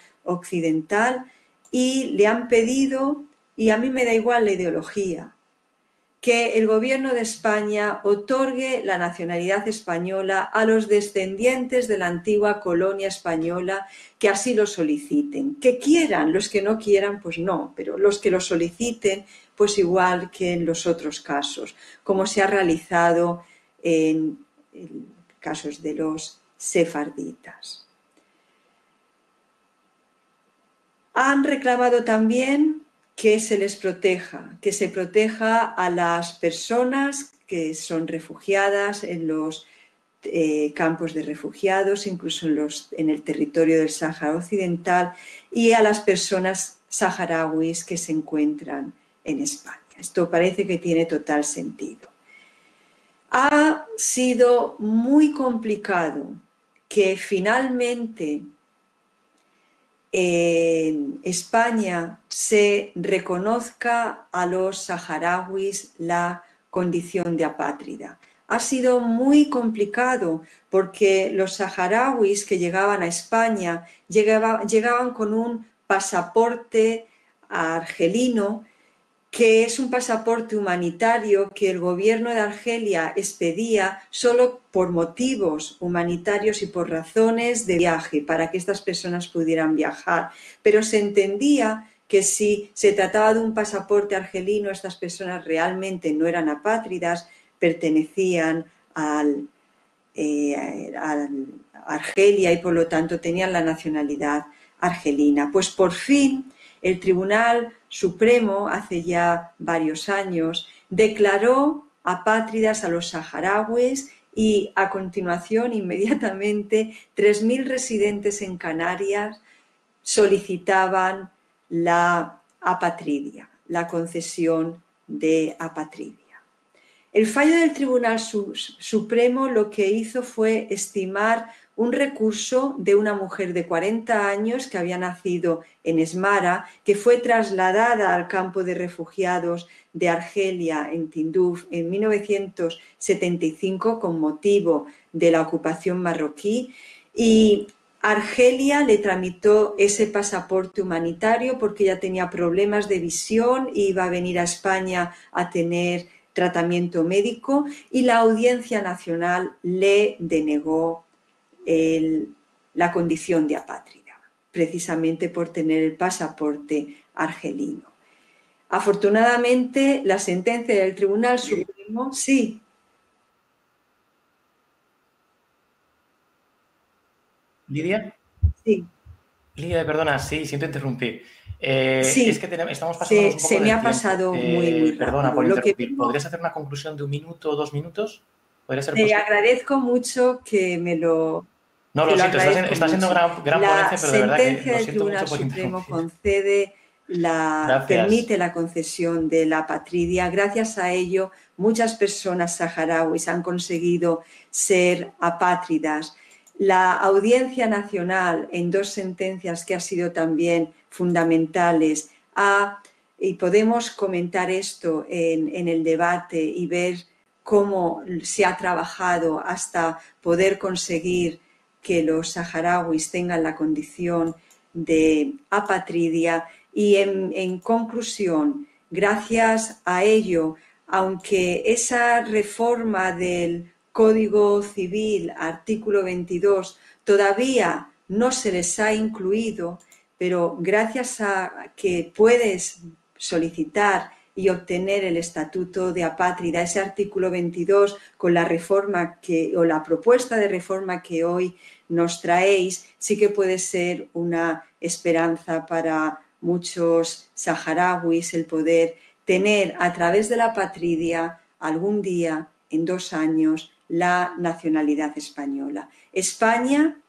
Occidental, y le han pedido, y a mí me da igual la ideología, que el gobierno de España otorgue la nacionalidad española a los descendientes de la antigua colonia española que así lo soliciten. Que quieran, los que no quieran, pues no, pero los que lo soliciten, pues igual que en los otros casos, como se ha realizado en, en casos de los sefarditas. Han reclamado también que se les proteja, que se proteja a las personas que son refugiadas en los eh, campos de refugiados, incluso en, los, en el territorio del Sáhara Occidental, y a las personas saharauis que se encuentran en España. Esto parece que tiene total sentido. Ha sido muy complicado que finalmente en España se reconozca a los saharauis la condición de apátrida. Ha sido muy complicado porque los saharauis que llegaban a España llegaban, llegaban con un pasaporte argelino, que es un pasaporte humanitario que el gobierno de Argelia expedía solo por motivos humanitarios y por razones de viaje, para que estas personas pudieran viajar. Pero se entendía que si se trataba de un pasaporte argelino, estas personas realmente no eran apátridas, pertenecían al, eh, al Argelia y por lo tanto tenían la nacionalidad argelina. Pues por fin el Tribunal Supremo, hace ya varios años, declaró apátridas a los saharauis y a continuación, inmediatamente, tres mil residentes en Canarias solicitaban la apatridia, la concesión de apatridia. El fallo del Tribunal Supremo lo que hizo fue estimar un recurso de una mujer de cuarenta años que había nacido en Esmara, que fue trasladada al campo de refugiados de Argelia en Tinduf en mil novecientos setenta y cinco con motivo de la ocupación marroquí, y Argelia le tramitó ese pasaporte humanitario porque ella tenía problemas de visión y iba a venir a España a tener tratamiento médico, y la Audiencia Nacional le denegó el, la condición de apátrida, precisamente por tener el pasaporte argelino. Afortunadamente, la sentencia del Tribunal Supremo, sí. ¿Lidia? Sí. Lidia, perdona, sí, siento interrumpir. Eh, sí, es que tenemos, estamos pasando se, un poco se me del ha pasado tiempo. muy, muy eh, Perdona rápido. por Lo que interrumpir. tengo, ¿Podrías hacer una conclusión de un minuto o dos minutos? ¿Podría ser te posible? agradezco mucho que me lo... No, lo, lo siento, está siendo, está siendo gran, gran la ponencia, pero de verdad que sentencia lo del siento Tribunal mucho por Supremo interrumpir. concede la, Gracias. permite la concesión de la apatridia. Gracias a ello, muchas personas saharauis han conseguido ser apátridas. La Audiencia Nacional, en dos sentencias que han sido también fundamentales, ha, y podemos comentar esto en, en el debate y ver cómo se ha trabajado hasta poder conseguir que los saharauis tengan la condición de apatridia, y en, en conclusión, gracias a ello, aunque esa reforma del Código Civil, artículo veintidós, todavía no se les ha incluido, pero gracias a que puedes solicitar y obtener el estatuto de apátrida, ese artículo veintidós, con la reforma que, o la propuesta de reforma que hoy nos traéis, sí que puede ser una esperanza para muchos saharauis el poder tener a través de la apatridia algún día, en dos años, la nacionalidad española. España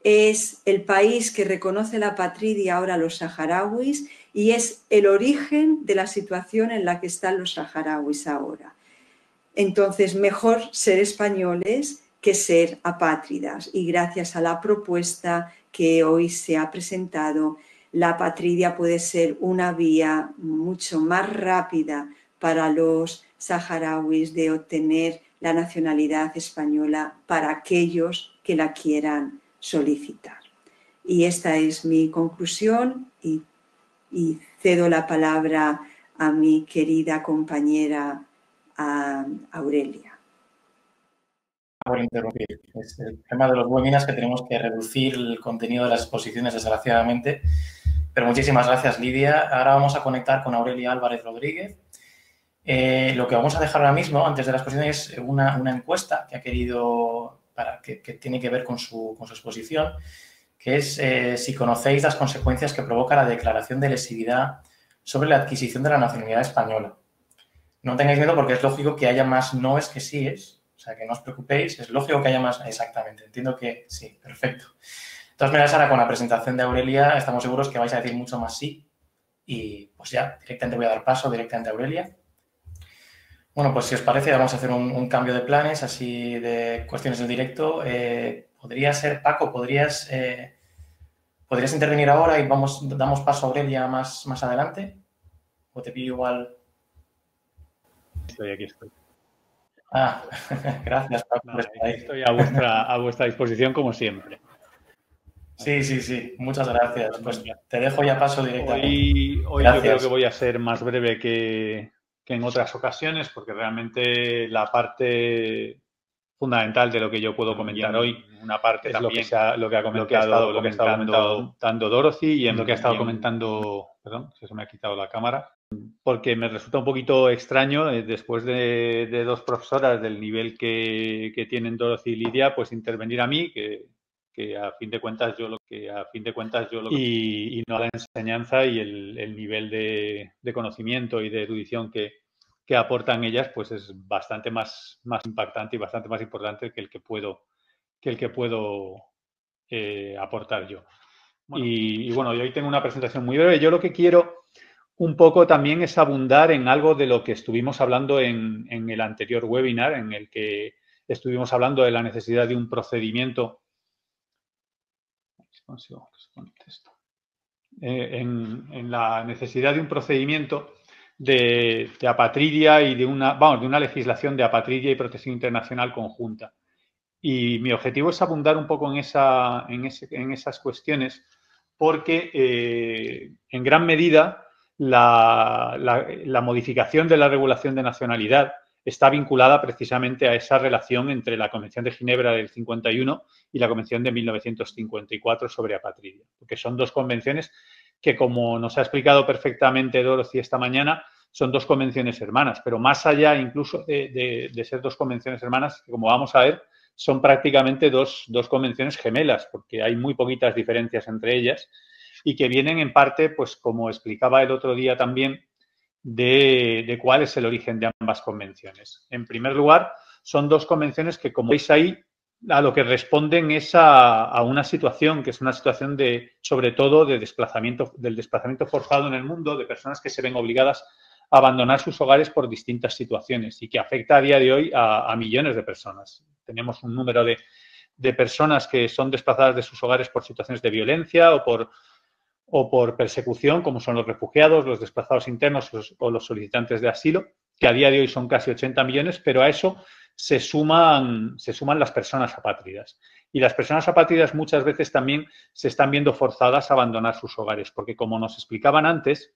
es el país que reconoce la apatridia ahora a los saharauis y es el origen de la situación en la que están los saharauis ahora. Entonces, mejor ser españoles que ser apátridas, y gracias a la propuesta que hoy se ha presentado, la apatridia puede ser una vía mucho más rápida para los saharauis de obtener la nacionalidad española para aquellos que la quieran solicitar. Y esta es mi conclusión, y, y cedo la palabra a mi querida compañera a Aurelia. Por interrumpir. Es el tema de los webinars que tenemos que reducir el contenido de las exposiciones desgraciadamente. Pero muchísimas gracias, Lidia. Ahora vamos a conectar con Aurelia Álvarez Rodríguez. Eh, lo que vamos a dejar ahora mismo, antes de la exposición, es una, una encuesta que ha querido, para, que, que tiene que ver con su, con su exposición, que es eh, si conocéis las consecuencias que provoca la declaración de lesividad sobre la adquisición de la nacionalidad española. No tengáis miedo porque es lógico que haya más noes que síes. O sea, que no os preocupéis, es lógico que haya más... Exactamente, entiendo que sí, perfecto. De todas maneras, ahora con la presentación de Aurelia estamos seguros que vais a decir mucho más sí. Y pues ya, directamente voy a dar paso directamente a Aurelia. Bueno, pues si os parece, vamos a hacer un, un cambio de planes, así de cuestiones del directo. Eh, podría ser, Paco, podrías, eh, podrías intervenir ahora y vamos, damos paso a Aurelia más, más adelante. ¿O te pido igual? Estoy aquí, estoy. Ah, gracias, Paco. Vale, estoy a vuestra, a vuestra disposición como siempre. Sí, sí, sí. Muchas gracias. Pues te dejo ya paso directamente. Hoy, hoy yo creo que voy a ser más breve que, que en otras ocasiones porque realmente la parte fundamental de lo que yo puedo comentar hoy, una parte es también, lo que, se ha, lo que ha comentado, lo que ha estado, lo que comentando, comentando Dorothy y en lo que ha estado comentando, perdón, se me ha quitado la cámara, porque me resulta un poquito extraño eh, después de, de dos profesoras del nivel que, que tienen Dorothy y Lidia, pues intervenir a mí, que, que a fin de cuentas yo lo que a fin de cuentas yo lo y, y no a la enseñanza y el, el nivel de, de conocimiento y de erudición que que aportan ellas, pues es bastante más, más impactante y bastante más importante que el que puedo, que el que puedo eh, aportar yo. Bueno, y, y bueno, yo hoy tengo una presentación muy breve. Yo lo que quiero un poco también es abundar en algo de lo que estuvimos hablando en, en el anterior webinar, en el que estuvimos hablando de la necesidad de un procedimiento. Eh, en, en la necesidad de un procedimiento De, de apatridia y de una, vamos, de una legislación de apatridia y protección internacional conjunta. Y mi objetivo es abundar un poco en, esa, en, ese, en esas cuestiones porque eh, en gran medida la, la, la modificación de la regulación de nacionalidad está vinculada precisamente a esa relación entre la Convención de Ginebra del cincuenta y uno y la Convención de mil novecientos cincuenta y cuatro sobre apatridia, porque son dos convenciones que, como nos ha explicado perfectamente Dorothy esta mañana, son dos convenciones hermanas, pero más allá incluso de, de, de ser dos convenciones hermanas, que como vamos a ver, son prácticamente dos, dos convenciones gemelas, porque hay muy poquitas diferencias entre ellas y que vienen en parte, pues como explicaba el otro día también, de, de cuál es el origen de ambas convenciones. En primer lugar, son dos convenciones que, como veis ahí, a lo que responden es a, a una situación que es una situación de, sobre todo, de desplazamiento, del desplazamiento forzado en el mundo, de personas que se ven obligadas a abandonar sus hogares por distintas situaciones y que afecta a día de hoy a, a millones de personas. Tenemos un número de, de personas que son desplazadas de sus hogares por situaciones de violencia o por, o por persecución, como son los refugiados, los desplazados internos los, o los solicitantes de asilo, que a día de hoy son casi ochenta millones, pero a eso se suman, se suman las personas apátridas. Y las personas apátridas muchas veces también se están viendo forzadas a abandonar sus hogares, porque como nos explicaban antes,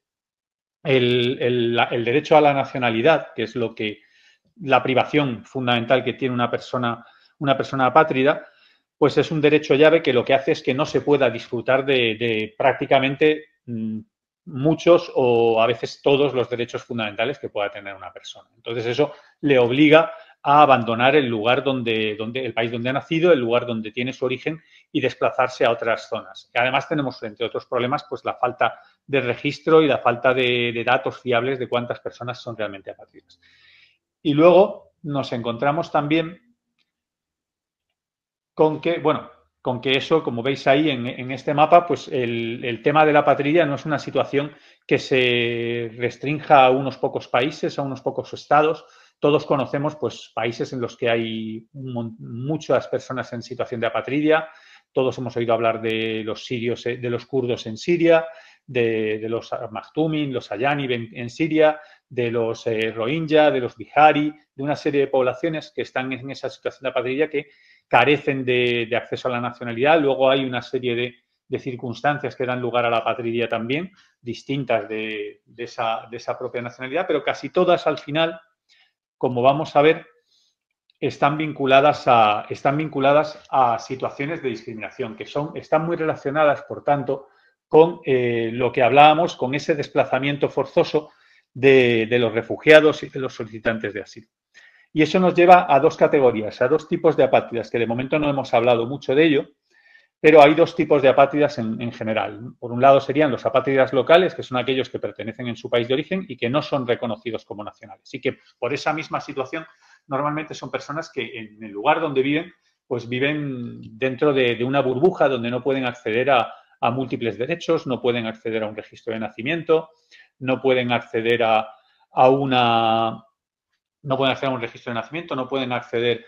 el, el, el derecho a la nacionalidad, que es lo que la privación fundamental que tiene una persona, una persona apátrida, pues es un derecho llave que lo que hace es que no se pueda disfrutar de, de prácticamente mmm, muchos o a veces todos los derechos fundamentales que pueda tener una persona. Entonces eso le obliga a abandonar el lugar donde, donde, el país donde ha nacido, el lugar donde tiene su origen y desplazarse a otras zonas. Y además tenemos, entre otros problemas, pues la falta de registro y la falta de, de datos fiables de cuántas personas son realmente apátridas. Y luego nos encontramos también con que, bueno, con que eso, como veis ahí en, en este mapa, pues el, el tema de la apatría no es una situación que se restrinja a unos pocos países, a unos pocos estados. Todos conocemos pues, países en los que hay un, muchas personas en situación de apatridia. Todos hemos oído hablar de los sirios, de los kurdos en Siria, de, de los Makhtumin, los Ayani en, en Siria, de los eh, Rohingya, de los Bihari, de una serie de poblaciones que están en esa situación de apatridia que carecen de, de acceso a la nacionalidad. Luego hay una serie de, de circunstancias que dan lugar a la apatridia también, distintas de, de, esa, de esa propia nacionalidad, pero casi todas al final como vamos a ver, están vinculadas a, están vinculadas a situaciones de discriminación, que son, están muy relacionadas, por tanto, con eh, lo que hablábamos, con ese desplazamiento forzoso de, de los refugiados y de los solicitantes de asilo. Y eso nos lleva a dos categorías, a dos tipos de apátridas, que de momento no hemos hablado mucho de ello, pero hay dos tipos de apátridas en, en general. Por un lado serían los apátridas locales, que son aquellos que pertenecen en su país de origen y que no son reconocidos como nacionales. Y que por esa misma situación normalmente son personas que en el lugar donde viven, pues viven dentro de, de una burbuja donde no pueden acceder a, a múltiples derechos, no pueden acceder a un registro de nacimiento, no pueden acceder a, a una... no pueden acceder a un registro de nacimiento, no pueden acceder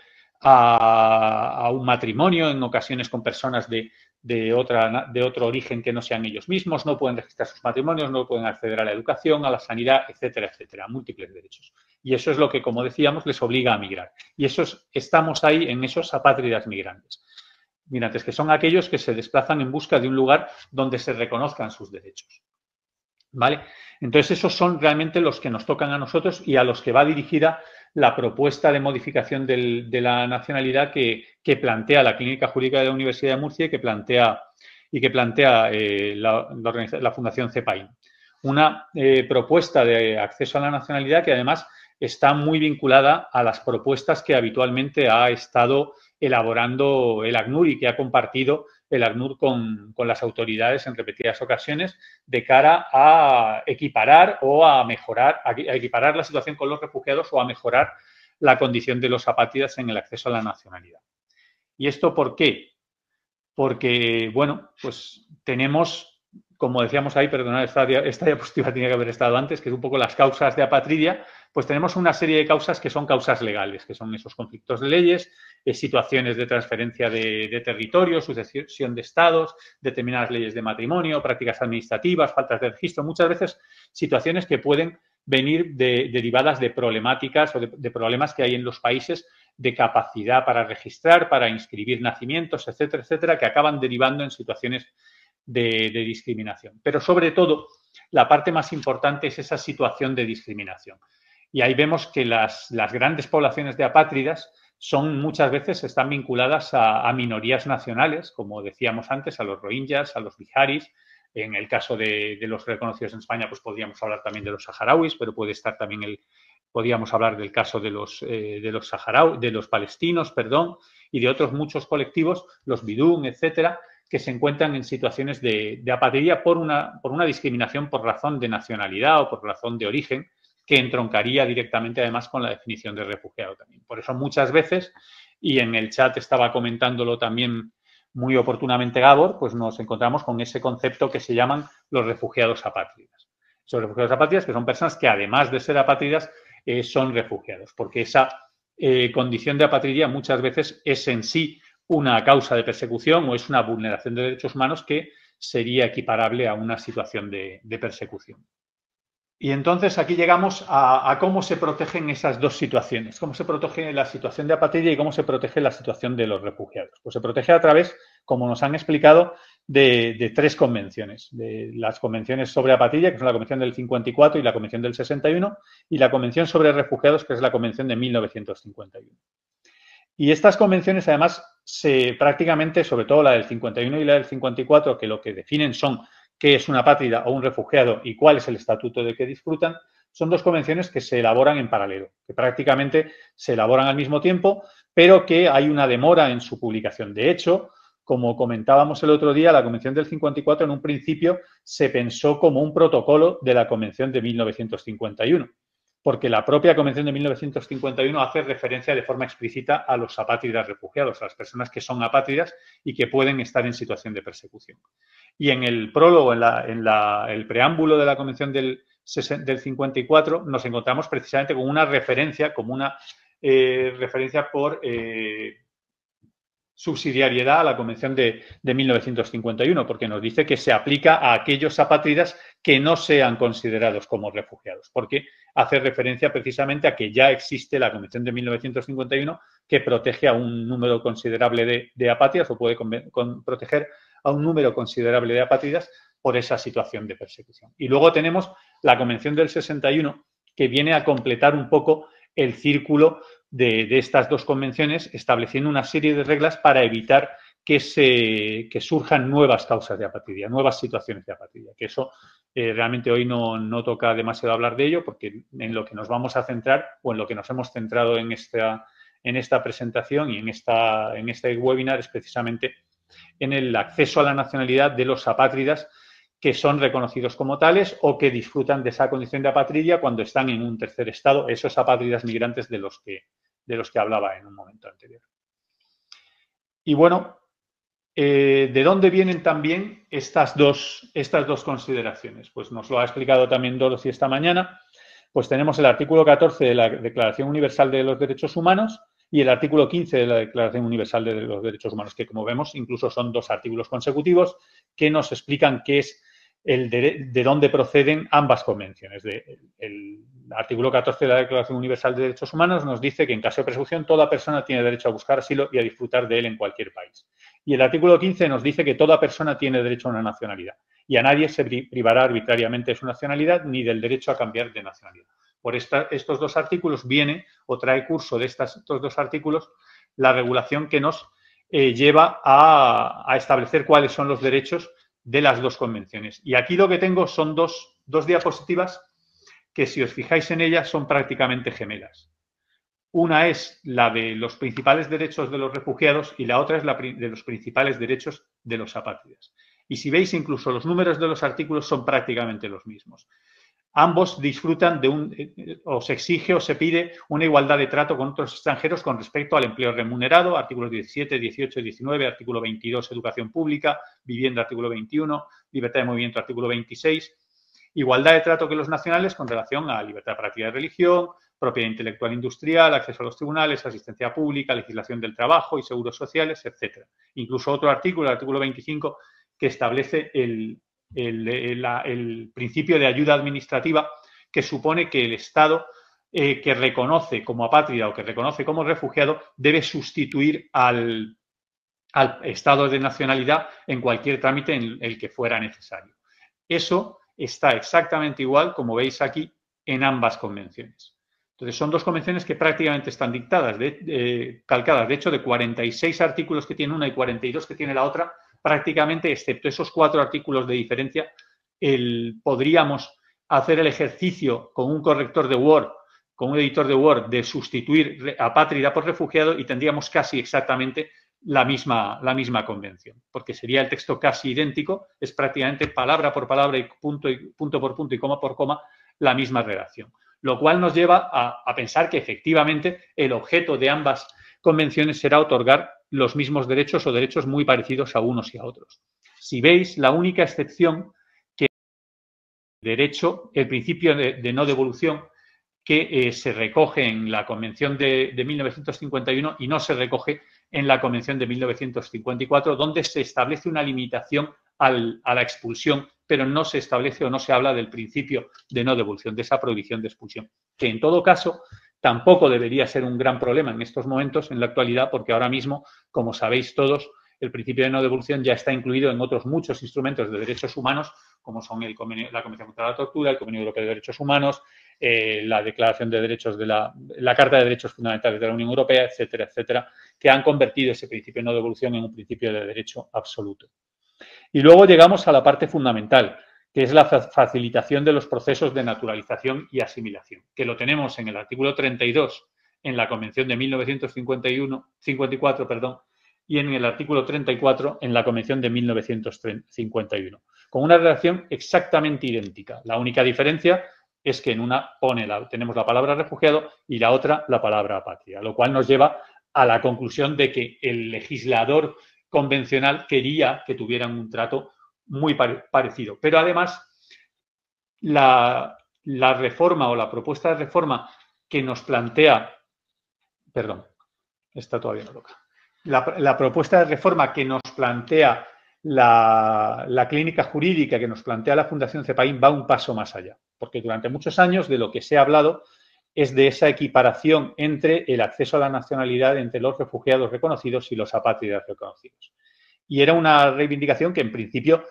a, a un matrimonio, en ocasiones con personas de, de, otra, de otro origen que no sean ellos mismos, no pueden registrar sus matrimonios, no pueden acceder a la educación, a la sanidad, etcétera, etcétera, a múltiples derechos. Y eso es lo que, como decíamos, les obliga a migrar. Y esos, estamos ahí en esos apátridas migrantes. Migrantes, que son aquellos que se desplazan en busca de un lugar donde se reconozcan sus derechos. ¿Vale? Entonces, esos son realmente los que nos tocan a nosotros y a los que va dirigida la propuesta de modificación del, de la nacionalidad que, que plantea la Clínica Jurídica de la Universidad de Murcia y que plantea, y que plantea eh, la, la, la Fundación CEPAIN. Una eh, propuesta de acceso a la nacionalidad que además está muy vinculada a las propuestas que habitualmente ha estado elaborando el ACNUR y que ha compartido el ACNUR con, con las autoridades en repetidas ocasiones de cara a equiparar o a mejorar, a equiparar la situación con los refugiados o a mejorar la condición de los apátridas en el acceso a la nacionalidad. ¿Y esto por qué? Porque, bueno, pues tenemos, como decíamos ahí, perdonad, esta, esta diapositiva tenía que haber estado antes, que es un poco las causas de apatridia, pues tenemos una serie de causas que son causas legales, que son esos conflictos de leyes, eh, situaciones de transferencia de, de territorio, sucesión de estados, determinadas leyes de matrimonio, prácticas administrativas, faltas de registro, muchas veces situaciones que pueden venir de, derivadas de problemáticas o de, de problemas que hay en los países de capacidad para registrar, para inscribir nacimientos, etcétera, etcétera, que acaban derivando en situaciones de, de discriminación. Pero sobre todo, la parte más importante es esa situación de discriminación. Y ahí vemos que las, las grandes poblaciones de apátridas son muchas veces están vinculadas a, a minorías nacionales, como decíamos antes, a los rohingyas, a los biharis. En el caso de, de los reconocidos en España, pues podríamos hablar también de los saharauis, pero puede estar también el, podríamos hablar del caso de los, eh, de los saharaui, de los palestinos, perdón, y de otros muchos colectivos, los bidún, etcétera, que se encuentran en situaciones de, de apatría por una, por una discriminación por razón de nacionalidad o por razón de origen, que entroncaría directamente además con la definición de refugiado también. Por eso muchas veces, y en el chat estaba comentándolo también muy oportunamente Gabor, pues nos encontramos con ese concepto que se llaman los refugiados apátridas. Esos refugiados apátridas que son personas que además de ser apátridas eh, son refugiados, porque esa eh, condición de apatría muchas veces es en sí una causa de persecución o es una vulneración de derechos humanos que sería equiparable a una situación de, de persecución. Y entonces aquí llegamos a, a cómo se protegen esas dos situaciones, cómo se protege la situación de apatría y cómo se protege la situación de los refugiados. Pues se protege a través, como nos han explicado, de, de tres convenciones, de las convenciones sobre apatría, que son la Convención del cincuenta y cuatro y la Convención del sesenta y uno, y la Convención sobre refugiados, que es la Convención de mil novecientos cincuenta y uno. Y estas convenciones, además, se prácticamente, sobre todo la del cincuenta y uno y la del cincuenta y cuatro, que lo que definen son qué es una apátrida o un refugiado y cuál es el estatuto de que disfrutan, son dos convenciones que se elaboran en paralelo, que prácticamente se elaboran al mismo tiempo, pero que hay una demora en su publicación. De hecho, como comentábamos el otro día, la Convención del cincuenta y cuatro en un principio se pensó como un protocolo de la Convención de mil novecientos cincuenta y uno, porque la propia Convención de mil novecientos cincuenta y uno hace referencia de forma explícita a los apátridas refugiados, a las personas que son apátridas y que pueden estar en situación de persecución. Y en el prólogo, en, la, en la, el preámbulo de la Convención del, del cincuenta y cuatro, nos encontramos precisamente con una referencia, como una eh, referencia por eh, subsidiariedad a la Convención de, de mil novecientos cincuenta y uno, porque nos dice que se aplica a aquellos apátridas que no sean considerados como refugiados, porque hace referencia precisamente a que ya existe la Convención de mil novecientos cincuenta y uno que protege a un número considerable de, de apátridas o puede con, con, proteger a un número considerable de apátridas por esa situación de persecución. Y luego tenemos la Convención del sesenta y uno que viene a completar un poco el círculo de, de estas dos convenciones, estableciendo una serie de reglas para evitar que, se, que surjan nuevas causas de apatridia, nuevas situaciones de apatridia. Que eso eh, realmente hoy no, no toca demasiado hablar de ello, porque en lo que nos vamos a centrar o en lo que nos hemos centrado en esta, en esta presentación y en, esta, en este webinar es precisamente en el acceso a la nacionalidad de los apátridas que son reconocidos como tales o que disfrutan de esa condición de apatridia cuando están en un tercer estado, esos apátridas migrantes de los que, de los que hablaba en un momento anterior. Y bueno, eh, ¿de dónde vienen también estas dos, estas dos consideraciones? Pues nos lo ha explicado también Dorothy esta mañana. Pues tenemos el artículo catorce de la Declaración Universal de los Derechos Humanos y el artículo quince de la Declaración Universal de los Derechos Humanos, que como vemos incluso son dos artículos consecutivos que nos explican qué es el de, de dónde proceden ambas convenciones. De, el, el artículo catorce de la Declaración Universal de Derechos Humanos nos dice que en caso de persecución toda persona tiene derecho a buscar asilo y a disfrutar de él en cualquier país. Y el artículo quince nos dice que toda persona tiene derecho a una nacionalidad y a nadie se privará arbitrariamente de su nacionalidad ni del derecho a cambiar de nacionalidad. Por esta, estos dos artículos viene o trae curso de estas, estos dos artículos la regulación que nos eh, lleva a, a establecer cuáles son los derechos de las dos convenciones. Y aquí lo que tengo son dos, dos diapositivas que, si os fijáis en ellas, son prácticamente gemelas. Una es la de los principales derechos de los refugiados y la otra es la de los principales derechos de los apátridas. Y si veis, incluso los números de los artículos son prácticamente los mismos. Ambos disfrutan de un, o se exige o se pide una igualdad de trato con otros extranjeros con respecto al empleo remunerado, artículos diecisiete, dieciocho, diecinueve, artículo veintidós, educación pública, vivienda, artículo veintiuno, libertad de movimiento, artículo veintiséis, igualdad de trato que los nacionales con relación a libertad de práctica de religión, propiedad intelectual industrial, acceso a los tribunales, asistencia pública, legislación del trabajo y seguros sociales, etcétera. Incluso otro artículo, el artículo veinticinco, que establece el El, el, el principio de ayuda administrativa que supone que el Estado eh, que reconoce como apátrida o que reconoce como refugiado debe sustituir al, al Estado de nacionalidad en cualquier trámite en el que fuera necesario. Eso está exactamente igual, como veis aquí, en ambas convenciones. Entonces, son dos convenciones que prácticamente están dictadas, de, eh, calcadas. De hecho, de cuarenta y seis artículos que tiene una y cuarenta y dos que tiene la otra, prácticamente, excepto esos cuatro artículos de diferencia, el, podríamos hacer el ejercicio con un corrector de Word, con un editor de Word, de sustituir apátrida por refugiado y tendríamos casi exactamente la misma, la misma convención, porque sería el texto casi idéntico, es prácticamente palabra por palabra y punto, y punto por punto y coma por coma la misma redacción. Lo cual nos lleva a, a pensar que efectivamente el objeto de ambas convenciones será otorgar los mismos derechos o derechos muy parecidos a unos y a otros. Si veis, la única excepción que el derecho, el principio de, de no devolución que eh, se recoge en la Convención de, de mil novecientos cincuenta y uno y no se recoge en la Convención de mil novecientos cincuenta y cuatro, donde se establece una limitación al, a la expulsión, pero no se establece o no se habla del principio de no devolución, de esa prohibición de expulsión, que en todo caso tampoco debería ser un gran problema en estos momentos, en la actualidad, porque ahora mismo, como sabéis todos, el principio de no devolución ya está incluido en otros muchos instrumentos de derechos humanos, como son el convenio, la Convención contra la Tortura, el Convenio Europeo de Derechos Humanos, eh, la Declaración de Derechos de la, la Carta de Derechos Fundamentales de la Unión Europea, etcétera, etcétera, que han convertido ese principio de no devolución en un principio de derecho absoluto. Y luego llegamos a la parte fundamental, que es la facilitación de los procesos de naturalización y asimilación, que lo tenemos en el artículo treinta y dos en la Convención de mil novecientos cincuenta y uno, cincuenta y cuatro, perdón, y en el artículo treinta y cuatro en la Convención de mil novecientos cincuenta y uno, con una redacción exactamente idéntica. La única diferencia es que en una pone la, tenemos la palabra refugiado y la otra la palabra apátrida, lo cual nos lleva a la conclusión de que el legislador convencional quería que tuvieran un trato muy parecido. Pero además, la, la reforma o la propuesta de reforma que nos plantea, perdón, está todavía no toca, la, la propuesta de reforma que nos plantea la, la clínica jurídica, que nos plantea la Fundación CEPAIN, va un paso más allá, porque durante muchos años de lo que se ha hablado es de esa equiparación entre el acceso a la nacionalidad entre los refugiados reconocidos y los apátridas reconocidos. Y era una reivindicación que en principio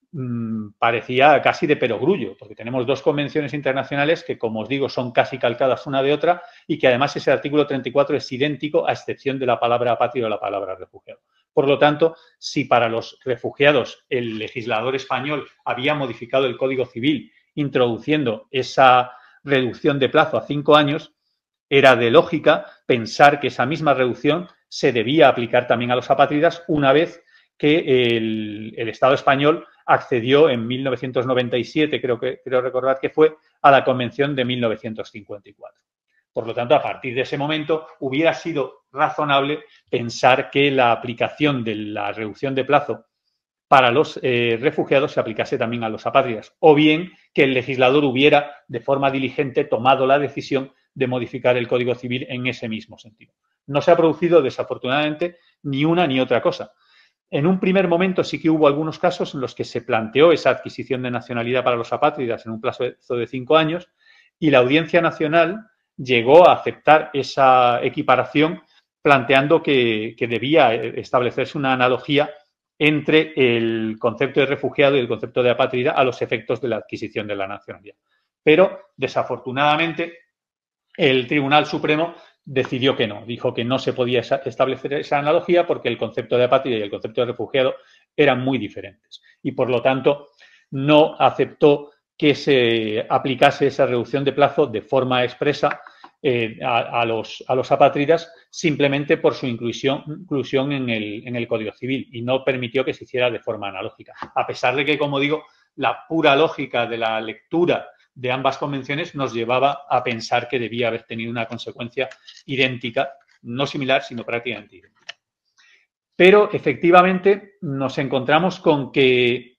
mmm, parecía casi de perogrullo, porque tenemos dos convenciones internacionales que, como os digo, son casi calcadas una de otra y que además ese artículo treinta y cuatro es idéntico a excepción de la palabra apátrida o la palabra refugiado. Por lo tanto, si para los refugiados el legislador español había modificado el Código Civil introduciendo esa reducción de plazo a cinco años, era de lógica pensar que esa misma reducción se debía aplicar también a los apátridas una vez que el, el Estado español accedió en mil novecientos noventa y siete, creo, que, creo recordar que fue, a la Convención de mil novecientos cincuenta y cuatro. Por lo tanto, a partir de ese momento hubiera sido razonable pensar que la aplicación de la reducción de plazo para los eh, refugiados se aplicase también a los apátridas, o bien que el legislador hubiera, de forma diligente, tomado la decisión de modificar el Código Civil en ese mismo sentido. No se ha producido, desafortunadamente, ni una ni otra cosa. En un primer momento sí que hubo algunos casos en los que se planteó esa adquisición de nacionalidad para los apátridas en un plazo de cinco años y la Audiencia Nacional llegó a aceptar esa equiparación planteando que, que debía establecerse una analogía entre el concepto de refugiado y el concepto de apátrida a los efectos de la adquisición de la nacionalidad. Pero, desafortunadamente, el Tribunal Supremo decidió que no, dijo que no se podía establecer esa analogía porque el concepto de apátrida y el concepto de refugiado eran muy diferentes y, por lo tanto, no aceptó que se aplicase esa reducción de plazo de forma expresa eh, a, a, los, a los apátridas simplemente por su inclusión, inclusión en, el, en el Código Civil y no permitió que se hiciera de forma analógica. A pesar de que, como digo, la pura lógica de la lectura de ambas convenciones nos llevaba a pensar que debía haber tenido una consecuencia idéntica, no similar, sino prácticamente idéntica. Pero, efectivamente, nos encontramos con que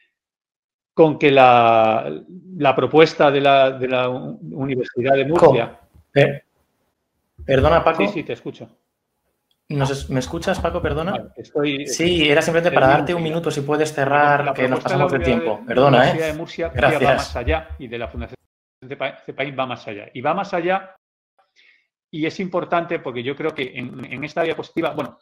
con que la, la propuesta de la, de la Universidad de Murcia... Eh, perdona, Paco. Sí, sí, te escucho. ¿Nos, ¿Me escuchas, Paco? Perdona. Vale, estoy, sí, era simplemente para darte un minuto, si puedes cerrar, la que nos pasamos de tiempo. De, Perdona, de la ¿eh? Universidad de Murcia Gracias. Va más allá y de la Fundación CEPAIN va más allá. Y va más allá y es importante porque yo creo que en, en esta diapositiva, bueno,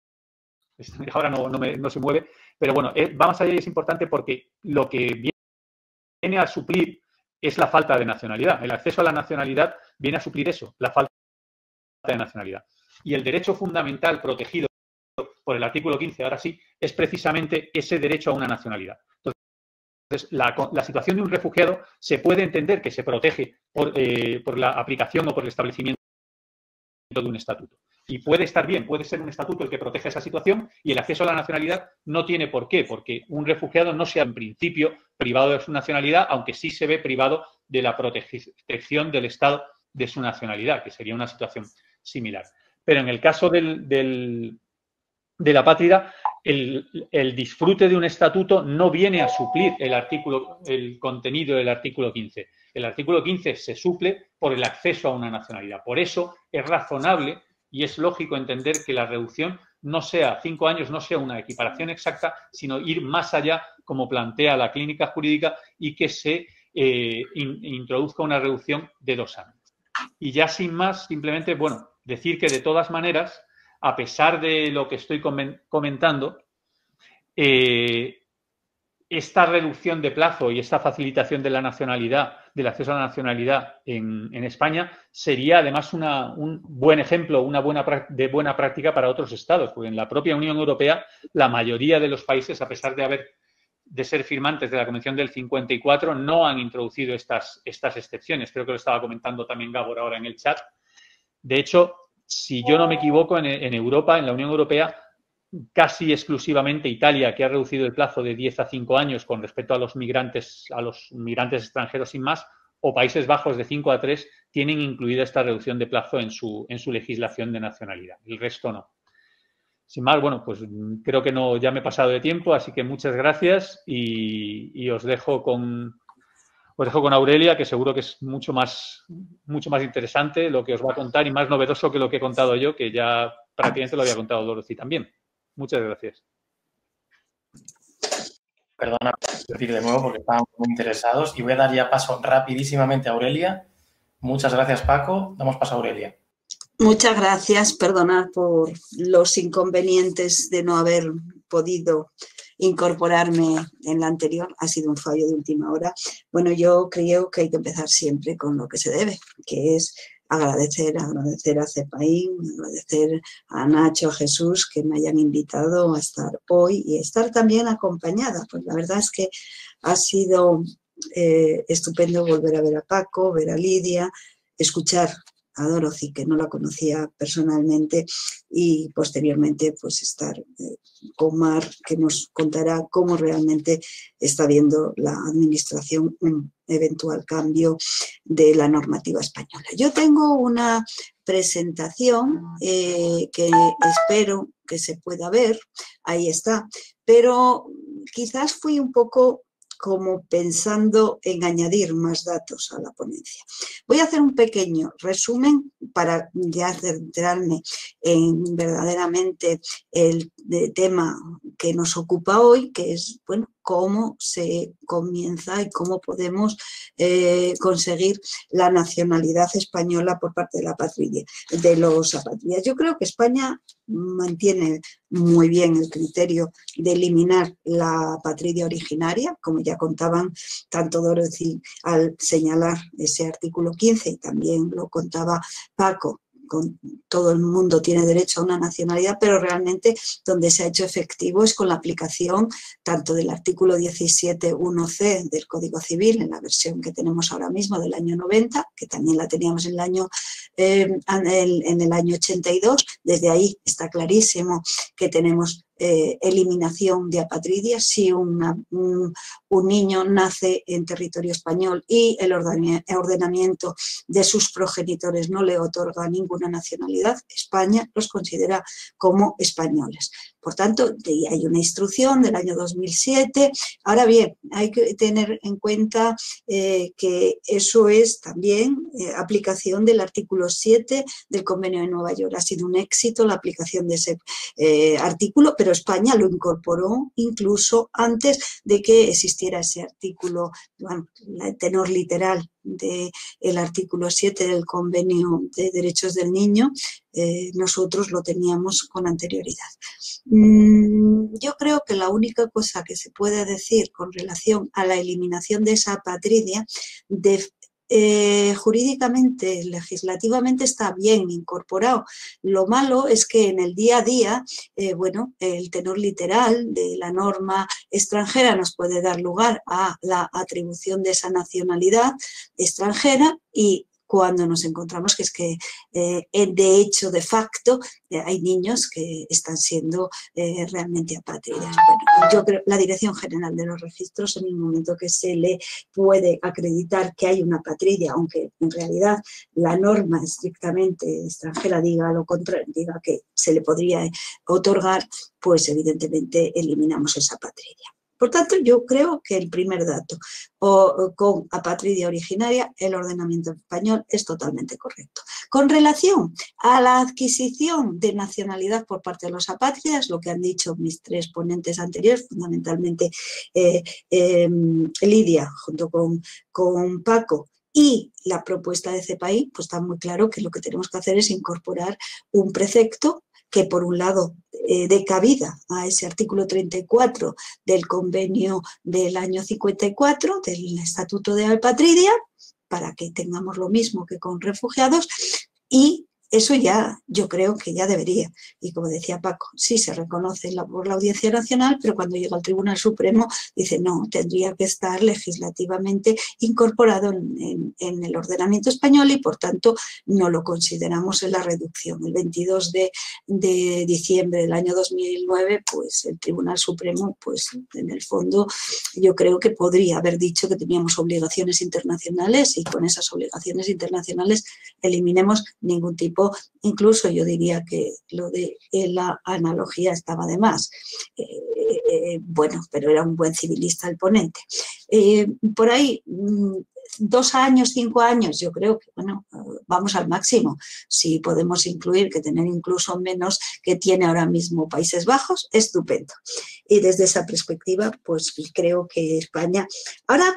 ahora no, no, me, no se mueve, pero bueno, va más allá y es importante porque lo que viene viene a suplir es la falta de nacionalidad. El acceso a la nacionalidad viene a suplir eso, la falta de nacionalidad. Y el derecho fundamental protegido por el artículo quince, ahora sí, es precisamente ese derecho a una nacionalidad. Entonces, la, la situación de un refugiado se puede entender que se protege por, eh, por la aplicación o por el establecimiento de un estatuto. Y puede estar bien, puede ser un estatuto el que protege esa situación y el acceso a la nacionalidad no tiene por qué, porque un refugiado no sea en principio privado de su nacionalidad, aunque sí se ve privado de la protección del Estado de su nacionalidad, que sería una situación similar. Pero en el caso del, del, de la apátrida, el, el disfrute de un estatuto no viene a suplir el, artículo, el contenido del artículo quince. El artículo quince se suple por el acceso a una nacionalidad. Por eso es razonable y es lógico entender que la reducción no sea cinco años, no sea una equiparación exacta, sino ir más allá, como plantea la clínica jurídica, y que se eh, in, introduzca una reducción de dos años. Y ya sin más, simplemente, bueno, decir que de todas maneras, a pesar de lo que estoy comentando, eh, esta reducción de plazo y esta facilitación de la nacionalidad, del acceso a la nacionalidad en, en España, sería además una, un buen ejemplo, una buena de buena práctica para otros estados, porque en la propia Unión Europea la mayoría de los países, a pesar de haber de ser firmantes de la Convención del cincuenta y cuatro, no han introducido estas, estas excepciones. Creo que lo estaba comentando también Gabor ahora en el chat. De hecho, si yo no me equivoco, en, en Europa, en la Unión Europea, casi exclusivamente Italia, que ha reducido el plazo de diez a cinco años con respecto a los migrantes, a los migrantes extranjeros sin más, o Países Bajos de cinco a tres, tienen incluida esta reducción de plazo en su, en su legislación de nacionalidad. El resto no. Sin más, bueno, pues creo que no, ya me he pasado de tiempo, así que muchas gracias y, y os dejo con os dejo con Aurelia, que seguro que es mucho más, mucho más interesante lo que os va a contar y más novedoso que lo que he contado yo, que ya prácticamente lo había contado Dorothy también. Muchas gracias. Perdona por decir de nuevo porque estábamos muy interesados y voy a dar ya paso rapidísimamente a Aurelia. Muchas gracias, Paco. Damos paso a Aurelia. Muchas gracias. Perdonad por los inconvenientes de no haber podido incorporarme en la anterior, ha sido un fallo de última hora. Bueno, yo creo que hay que empezar siempre con lo que se debe, que es agradecer, agradecer a CEPAIN, agradecer a Nacho, a Jesús, que me hayan invitado a estar hoy y estar también acompañada. Pues la verdad es que ha sido eh, estupendo volver a ver a Paco, ver a Lidia, escuchar a Dorothy, que no la conocía personalmente, y posteriormente pues estar eh, con Mar, que nos contará cómo realmente está viendo la administración un eventual cambio de la normativa española. Yo tengo una presentación eh, que espero que se pueda ver, ahí está, pero quizás fui un poco como pensando en añadir más datos a la ponencia. Voy a hacer un pequeño resumen para ya centrarme en verdaderamente el tema que nos ocupa hoy, que es, bueno, cómo se comienza y cómo podemos eh, conseguir la nacionalidad española por parte de la patria, de los apátridas. Yo creo que España mantiene muy bien el criterio de eliminar la patria originaria, como ya contaban tanto Dorothy al señalar ese artículo quince y también lo contaba Paco. Con, todo el mundo tiene derecho a una nacionalidad, pero realmente donde se ha hecho efectivo es con la aplicación tanto del artículo diecisiete punto uno ce del Código Civil, en la versión que tenemos ahora mismo del año noventa, que también la teníamos en el año, eh, en el año ochenta y dos, desde ahí está clarísimo que tenemos Eh, eliminación de apatridia si una, un, un niño nace en territorio español y el ordenamiento de sus progenitores no le otorga ninguna nacionalidad, España los considera como españoles. Por tanto, hay una instrucción del año dos mil siete. Ahora bien, hay que tener en cuenta eh, que eso es también eh, aplicación del artículo siete del Convenio de Nueva York. Ha sido un éxito la aplicación de ese eh, artículo, pero España lo incorporó incluso antes de que existiera ese artículo, bueno, el tenor literal del artículo siete del Convenio de Derechos del Niño, eh, nosotros lo teníamos con anterioridad. Mm, yo creo que la única cosa que se puede decir con relación a la eliminación de esa apatridia, de, eh, jurídicamente, legislativamente está bien incorporado. Lo malo es que en el día a día, eh, bueno, el tenor literal de la norma extranjera nos puede dar lugar a la atribución de esa nacionalidad extranjera y cuando nos encontramos que es que eh, de hecho, de facto, eh, hay niños que están siendo eh, realmente apátridas. Bueno, yo creo la Dirección General de los Registros, en el momento que se le puede acreditar que hay una apatridia, aunque en realidad la norma estrictamente extranjera diga lo contrario, diga que se le podría otorgar, pues evidentemente eliminamos esa apatridia. Por tanto, yo creo que el primer dato, o, o con apatridia originaria, el ordenamiento español es totalmente correcto. Con relación a la adquisición de nacionalidad por parte de los apátridas, lo que han dicho mis tres ponentes anteriores, fundamentalmente eh, eh, Lidia junto con, con Paco, y la propuesta de CEPAIN, pues está muy claro que lo que tenemos que hacer es incorporar un precepto que por un lado eh, dé cabida a ese artículo treinta y cuatro del convenio del año cincuenta y cuatro del Estatuto de Apatridia, para que tengamos lo mismo que con refugiados, y eso ya, yo creo que ya debería. Y como decía Paco, sí se reconoce la, por la Audiencia Nacional, pero cuando llega al Tribunal Supremo dice no, tendría que estar legislativamente incorporado en, en, en el ordenamiento español y por tanto no lo consideramos en la reducción. El veintidós de diciembre del año dos mil nueve, pues el Tribunal Supremo, pues en el fondo yo creo que podría haber dicho que teníamos obligaciones internacionales y con esas obligaciones internacionales eliminemos ningún tipo. Incluso yo diría que lo de la analogía estaba de más. Eh, eh, bueno, pero era un buen civilista el ponente. Eh, por ahí, dos años, cinco años, yo creo que, bueno, vamos al máximo. Si podemos incluir, que tener incluso menos que tiene ahora mismo Países Bajos, estupendo. Y desde esa perspectiva, pues creo que España... Ahora bien,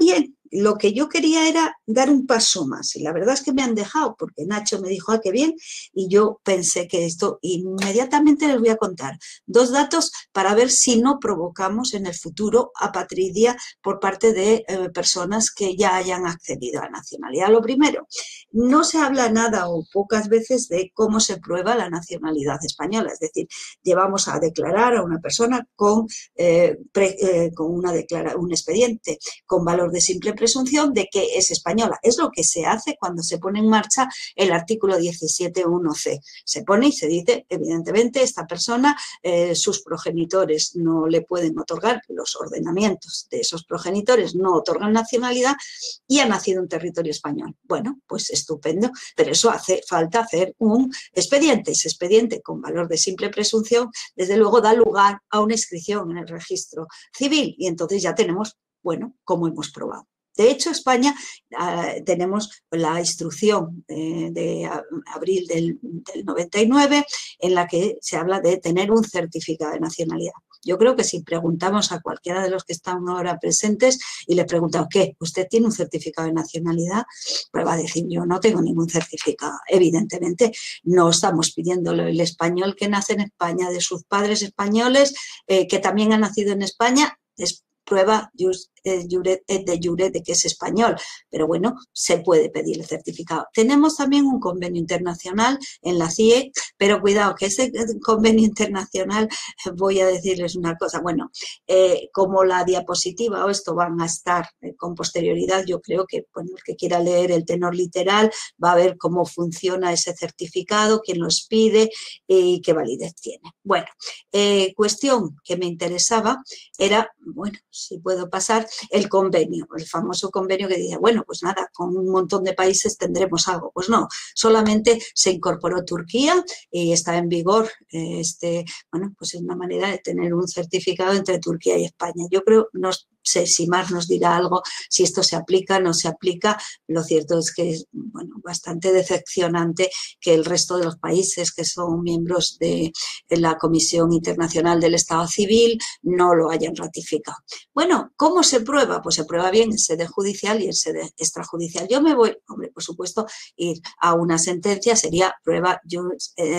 lo que yo quería era dar un paso más y la verdad es que me han dejado porque Nacho me dijo, ah, qué bien, y yo pensé que esto, inmediatamente les voy a contar dos datos para ver si no provocamos en el futuro apatridia por parte de eh, personas que ya hayan accedido a la nacionalidad. Lo primero, no se habla nada o pocas veces de cómo se prueba la nacionalidad española, es decir, llevamos a declarar a una persona con, eh, pre, eh, con una declara, un expediente con valor de simple presunción de que es española. Es lo que se hace cuando se pone en marcha el artículo diecisiete punto uno ce. Se pone y se dice, evidentemente, esta persona, eh, sus progenitores no le pueden otorgar, los ordenamientos de esos progenitores no otorgan nacionalidad y ha nacido en territorio español. Bueno, pues estupendo, pero eso hace falta hacer un expediente. Ese expediente con valor de simple presunción, desde luego, da lugar a una inscripción en el registro civil y entonces ya tenemos, bueno, como hemos probado. De hecho, España uh, tenemos la instrucción eh, de abril del, del noventa y nueve en la que se habla de tener un certificado de nacionalidad. Yo creo que si preguntamos a cualquiera de los que están ahora presentes y le preguntamos, ¿qué? ¿Usted tiene un certificado de nacionalidad? Pues va a decir, yo no tengo ningún certificado. Evidentemente, no estamos pidiéndolo el español que nace en España, de sus padres españoles, eh, que también han nacido en España, es prueba de jure de que es español, pero bueno, se puede pedir el certificado. Tenemos también un convenio internacional en la C I E, pero cuidado, que ese convenio internacional, voy a decirles una cosa, bueno, eh, como la diapositiva o esto van a estar eh, con posterioridad, yo creo que, bueno, el que quiera leer el tenor literal va a ver cómo funciona ese certificado, quién los pide y qué validez tiene. Bueno, eh, cuestión que me interesaba era, bueno, si puedo pasar, el convenio, el famoso convenio que decía, bueno, pues nada, con un montón de países tendremos algo. Pues no, solamente se incorporó Turquía y está en vigor, eh, este, bueno, pues es una manera de tener un certificado entre Turquía y España. Yo creo, no sé si Mar nos dirá algo, si esto se aplica, no se aplica. Lo cierto es que es, bueno, bastante decepcionante que el resto de los países que son miembros de la Comisión Internacional del Estado Civil no lo hayan ratificado. Bueno, ¿cómo se prueba? Pues se prueba bien en sede judicial y en sede extrajudicial. Yo me voy, hombre, por supuesto, ir a una sentencia sería prueba jure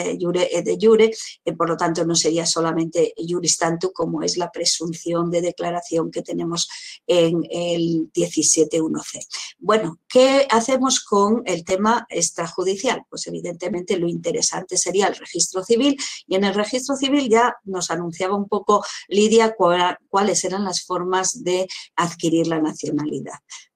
et de jure, eh, por lo tanto no sería solamente juris tantum como es la presunción de declaración que tenemos en el diecisiete punto uno ce. Bueno, ¿qué hacemos con el tema extrajudicial? Pues evidentemente lo interesante sería el registro civil y en el registro civil ya nos anunciaba un poco Lidia cuál, cuáles eran las formas de adquirir la nacionalidad.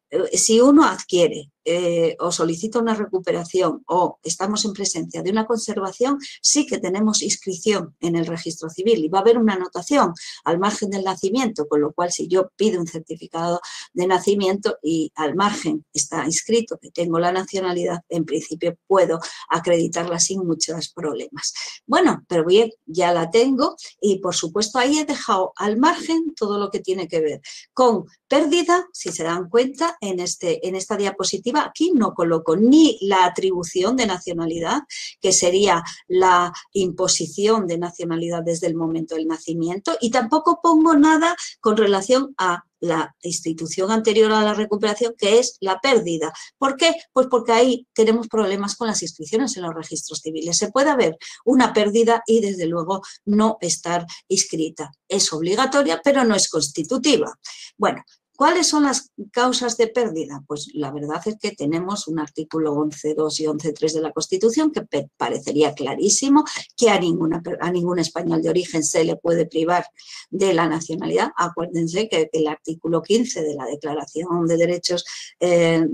Si uno adquiere eh, o solicita una recuperación o estamos en presencia de una conservación, sí que tenemos inscripción en el registro civil y va a haber una anotación al margen del nacimiento, con lo cual si yo pido un certificado de nacimiento y al margen está inscrito que tengo la nacionalidad, en principio puedo acreditarla sin muchos problemas. Bueno, pero bien, ya la tengo y por supuesto ahí he dejado al margen todo lo que tiene que ver con pérdida, si se dan cuenta, en, este, en esta diapositiva aquí no coloco ni la atribución de nacionalidad, que sería la imposición de nacionalidad desde el momento del nacimiento, y tampoco pongo nada con relación a la institución anterior a la recuperación, que es la pérdida. ¿Por qué? Pues porque ahí tenemos problemas con las inscripciones en los registros civiles. Se puede haber una pérdida y, desde luego, no estar inscrita. Es obligatoria, pero no es constitutiva. Bueno, ¿cuáles son las causas de pérdida? Pues la verdad es que tenemos un artículo once punto dos y once punto tres de la Constitución que parecería clarísimo que a, ninguna, a ningún español de origen se le puede privar de la nacionalidad. Acuérdense que el artículo quince de la Declaración de Derechos eh,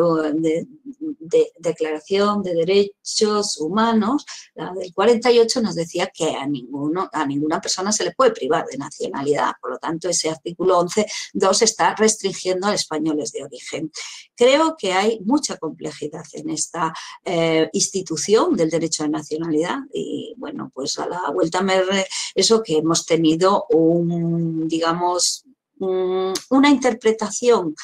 de, de, Declaración de Derechos Humanos, la del cuarenta y ocho, nos decía que a, ninguno, a ninguna persona se le puede privar de nacionalidad. Por lo tanto, ese artículo once punto dos está restringiendo a españoles de origen. Creo que hay mucha complejidad en esta eh, institución del derecho de nacionalidad y, bueno, pues a la vuelta me re, eso que hemos tenido un, digamos, un, una interpretación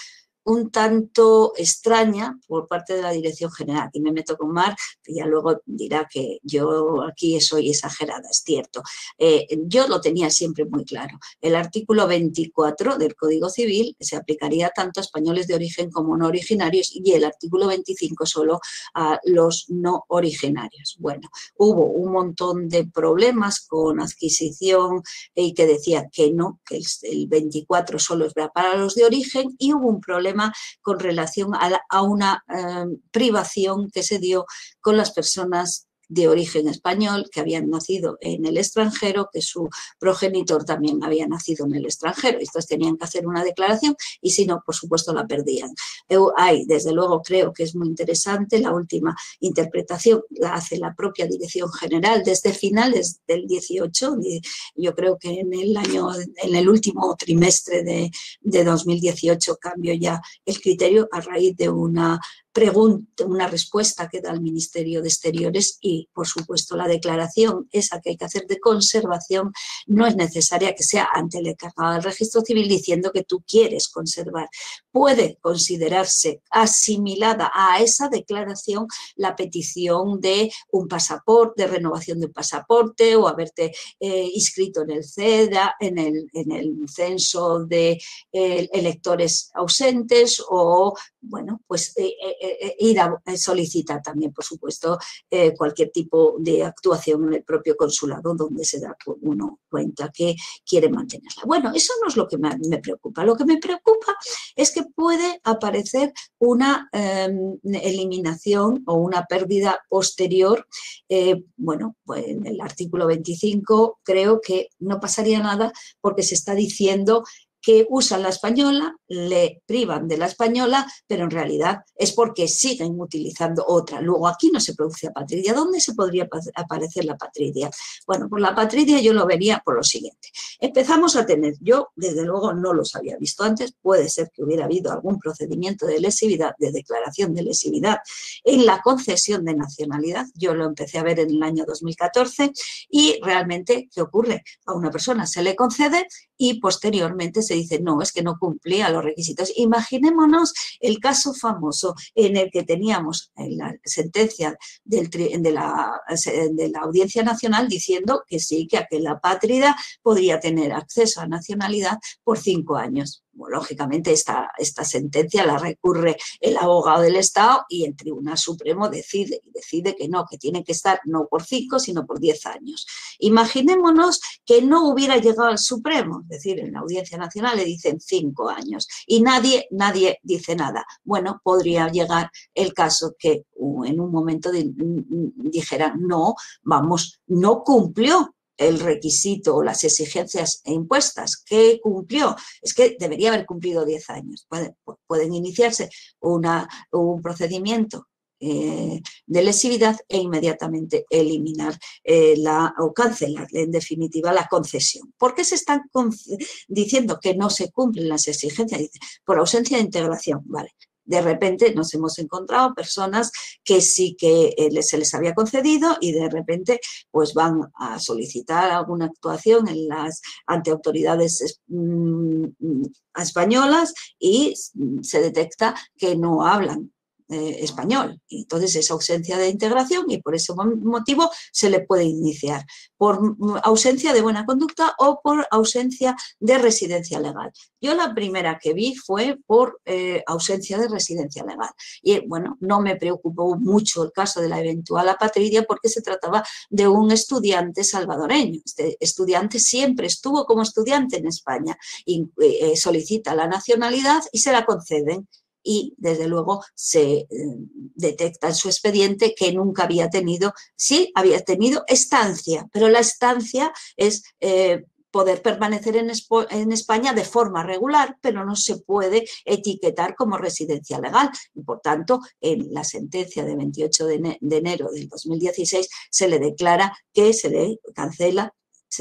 un tanto extraña por parte de la Dirección General. Y me meto con Mar, que ya luego dirá que yo aquí soy exagerada, es cierto. Eh, yo lo tenía siempre muy claro. El artículo veinticuatro del Código Civil se aplicaría tanto a españoles de origen como no originarios y el artículo veinticinco solo a los no originarios. Bueno, hubo un montón de problemas con adquisición y que decía que no, que el veinticuatro solo es para los de origen, y hubo un problema con relación a, la, a una eh, privación que se dio con las personas de origen español que habían nacido en el extranjero, que su progenitor también había nacido en el extranjero. Estos tenían que hacer una declaración y si no, por supuesto, la perdían. Hay, desde luego, creo que es muy interesante, la última interpretación la hace la propia Dirección General desde finales del dieciocho, yo creo que en el año, en el último trimestre de, de dos mil dieciocho cambió ya el criterio a raíz de una pregunta, una respuesta que da el Ministerio de Exteriores y, por supuesto, la declaración esa que hay que hacer de conservación no es necesaria que sea ante el encargado del registro civil diciendo que tú quieres conservar. Puede considerarse asimilada a esa declaración la petición de un pasaporte, de renovación de un pasaporte o haberte eh, inscrito en el CEDA, en el, en el censo de eh, electores ausentes o, bueno, pues eh, eh, ir a solicitar también, por supuesto, eh, cualquier tipo de actuación en el propio consulado donde se da uno cuenta que quiere mantenerla. Bueno, eso no es lo que me, me preocupa. Lo que me preocupa es que puede aparecer una eh, eliminación o una pérdida posterior. Eh, bueno, pues en el artículo veinticinco creo que no pasaría nada porque se está diciendo que usan la española, le privan de la española, pero en realidad es porque siguen utilizando otra. Luego aquí no se produce apatridia. ¿Dónde se podría aparecer la apatridia? Bueno, por la apatridia yo lo vería por lo siguiente. Empezamos a tener, yo desde luego no los había visto antes, puede ser que hubiera habido algún procedimiento de lesividad, de declaración de lesividad en la concesión de nacionalidad. Yo lo empecé a ver en el año dos mil catorce y realmente, ¿qué ocurre? A una persona se le concede y posteriormente se dice, no, es que no cumplía los requisitos. Imaginémonos el caso famoso en el que teníamos en la sentencia del, de, la, de la Audiencia Nacional diciendo que sí, que aquel apátrida podría tener acceso a nacionalidad por cinco años. Bueno, lógicamente esta, esta sentencia la recurre el abogado del Estado y el Tribunal Supremo decide, decide que no, que tiene que estar no por cinco, sino por diez años. Imaginémonos que no hubiera llegado al Supremo, es decir, en la Audiencia Nacional le dicen cinco años y nadie, nadie dice nada. Bueno, podría llegar el caso que en un momento de, dijeran, no, vamos, no cumplió el requisito o las exigencias impuestas. ¿Qué cumplió? Es que debería haber cumplido diez años. Pueden, pueden iniciarse una, un procedimiento eh, de lesividad e inmediatamente eliminar eh, la, o cancelarle en definitiva la concesión. ¿Por qué se están diciendo que no se cumplen las exigencias? Dice, por ausencia de integración. Vale. De repente nos hemos encontrado personas que sí que eh, se les había concedido y de repente pues van a solicitar alguna actuación en las, ante autoridades mm, españolas y se detecta que no hablan Eh, español. Entonces es ausencia de integración y por ese motivo se le puede iniciar por ausencia de buena conducta o por ausencia de residencia legal. Yo la primera que vi fue por eh, ausencia de residencia legal y bueno, no me preocupó mucho el caso de la eventual apatridia porque se trataba de un estudiante salvadoreño. Este estudiante siempre estuvo como estudiante en España y eh, solicita la nacionalidad y se la conceden. Y, desde luego, se eh, detecta en su expediente que nunca había tenido, sí, había tenido estancia, pero la estancia es eh, poder permanecer en, en España de forma regular, pero no se puede etiquetar como residencia legal. Y, por tanto, en la sentencia de veintiocho de enero del dos mil dieciséis se le declara que se le cancela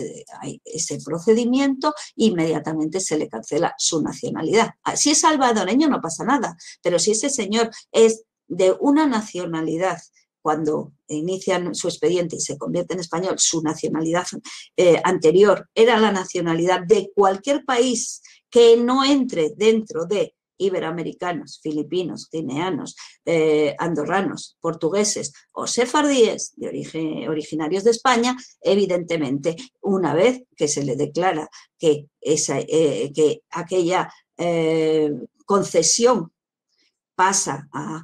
hay ese procedimiento, inmediatamente se le cancela su nacionalidad. Si es salvadoreño no pasa nada, pero si ese señor es de una nacionalidad, cuando inician su expediente y se convierte en español, su nacionalidad eh, anterior era la nacionalidad de cualquier país que no entre dentro de iberoamericanos, filipinos, guineanos, eh, andorranos, portugueses o sefardíes de origen, originarios de España, evidentemente, una vez que se le declara que, esa, eh, que aquella eh, concesión pasa a,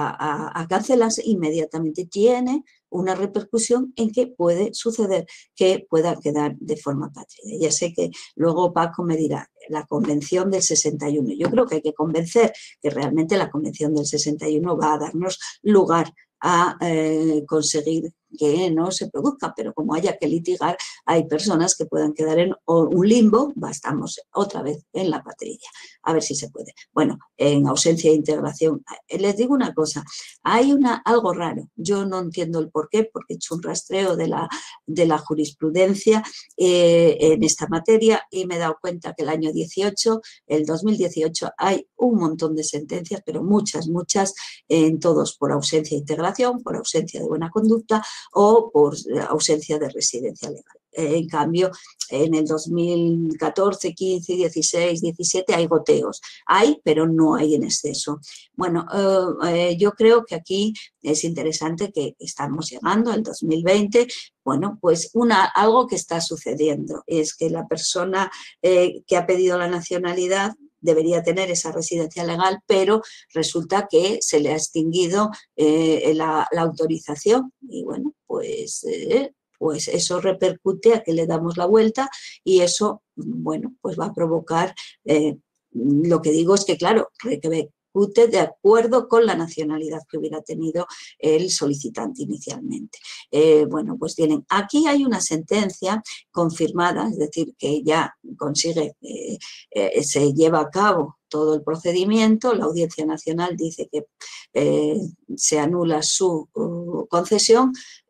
a, a cancelarse, inmediatamente tiene una repercusión en que puede suceder que pueda quedar de forma apátrida. Ya sé que luego Paco me dirá, la Convención del sesenta y uno. Yo creo que hay que convencer que realmente la Convención del sesenta y uno va a darnos lugar a eh, conseguir que no se produzca, pero como haya que litigar, hay personas que puedan quedar en un limbo, estamos otra vez en la patrilla, a ver si se puede. Bueno, en ausencia de integración, les digo una cosa, hay una, algo raro, yo no entiendo el por qué, porque he hecho un rastreo de la, de la jurisprudencia eh, en esta materia y me he dado cuenta que el año dieciocho, el dos mil dieciocho, hay un montón de sentencias, pero muchas, muchas, en todos por ausencia de integración, por ausencia de buena conducta, o por ausencia de residencia legal. En cambio, en el dos mil catorce, quince, dieciséis, diecisiete hay goteos. Hay, pero no hay en exceso. Bueno, eh, yo creo que aquí es interesante que estamos llegando al dos mil veinte. Bueno, pues una, algo que está sucediendo es que la persona eh, que ha pedido la nacionalidad debería tener esa residencia legal, pero resulta que se le ha extinguido eh, la, la autorización. Y bueno, pues, eh, pues eso repercute a que le damos la vuelta y eso, bueno, pues va a provocar, eh, lo que digo es que, claro, repercute de acuerdo con la nacionalidad que hubiera tenido el solicitante inicialmente. Eh, bueno, pues tienen, aquí hay una sentencia confirmada, es decir, que ya consigue, eh, eh, se lleva a cabo todo el procedimiento, la Audiencia Nacional dice que eh, se anula su uh, concesión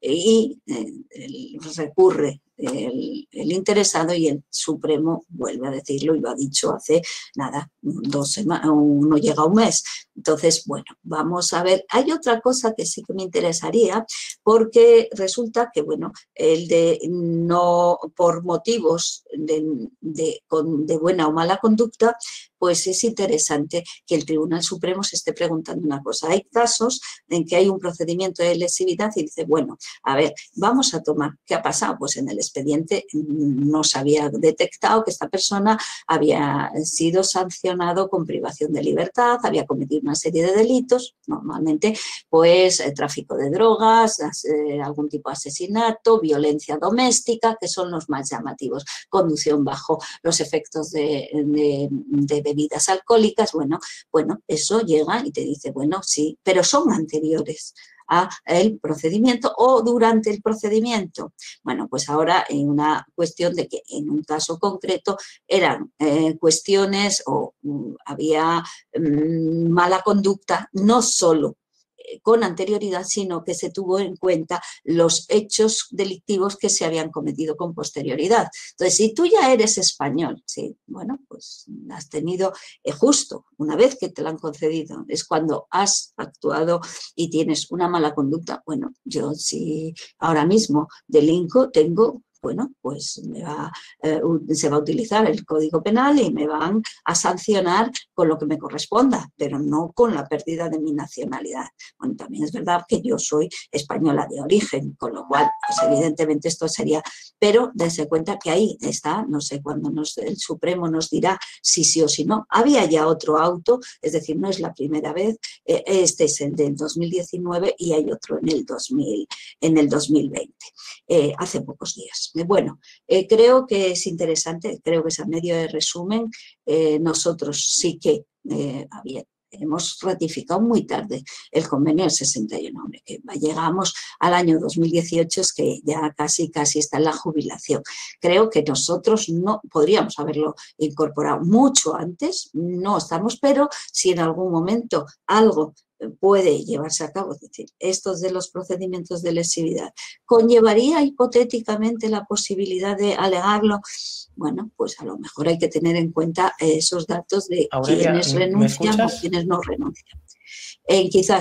y eh, recurre el, el interesado y el Supremo vuelve a decirlo y lo ha dicho hace nada, dos semanas, no llega a un mes. Entonces, bueno, vamos a ver. Hay otra cosa que sí que me interesaría porque resulta que, bueno, el de no por motivos de, de, de buena o mala conducta, pues es interesante que el Tribunal Supremo se esté preguntando una cosa. Hay casos en que hay un procedimiento de lesividad y dice, bueno, a ver, vamos a tomar, ¿qué ha pasado? Pues en el expediente no se había detectado que esta persona había sido sancionado con privación de libertad, había cometido una serie de delitos, normalmente pues eh, tráfico de drogas, eh, algún tipo de asesinato, violencia doméstica, que son los más llamativos, conducción bajo los efectos de, de, de bebidas alcohólicas, bueno, bueno, eso llega y te dice, bueno, sí, pero son anteriores a el procedimiento o durante el procedimiento. Bueno, pues ahora en una cuestión de que en un caso concreto eran eh, cuestiones o um, había um, mala conducta, no solo con anterioridad, sino que se tuvo en cuenta los hechos delictivos que se habían cometido con posterioridad. Entonces, si tú ya eres español, sí, bueno, pues has tenido eh, justo una vez que te lo han concedido, es cuando has actuado y tienes una mala conducta. Bueno, yo si ahora mismo delinco, tengo... bueno, pues me va, eh, se va a utilizar el Código Penal y me van a sancionar con lo que me corresponda, pero no con la pérdida de mi nacionalidad. Bueno, también es verdad que yo soy española de origen, con lo cual, pues evidentemente esto sería... Pero dense cuenta que ahí está, no sé cuándo nos, el Supremo nos dirá si sí o si no. Había ya otro auto, es decir, no es la primera vez, eh, este es el del dos mil diecinueve y hay otro en el, dos mil, en el dos mil veinte, eh, hace pocos días. Bueno, eh, creo que es interesante, creo que es a medio de resumen, eh, nosotros sí que eh, había, hemos ratificado muy tarde el convenio del sesenta y uno, hombre, que llegamos al año dos mil dieciocho, es que ya casi, casi está en la jubilación. Creo que nosotros no podríamos haberlo incorporado mucho antes, no estamos, pero si en algún momento algo puede llevarse a cabo, es decir, estos de los procedimientos de lesividad, ¿conllevaría hipotéticamente la posibilidad de alegarlo? Bueno, pues a lo mejor hay que tener en cuenta esos datos de Aurelia, quienes renuncian o quienes no renuncian. Eh, quizás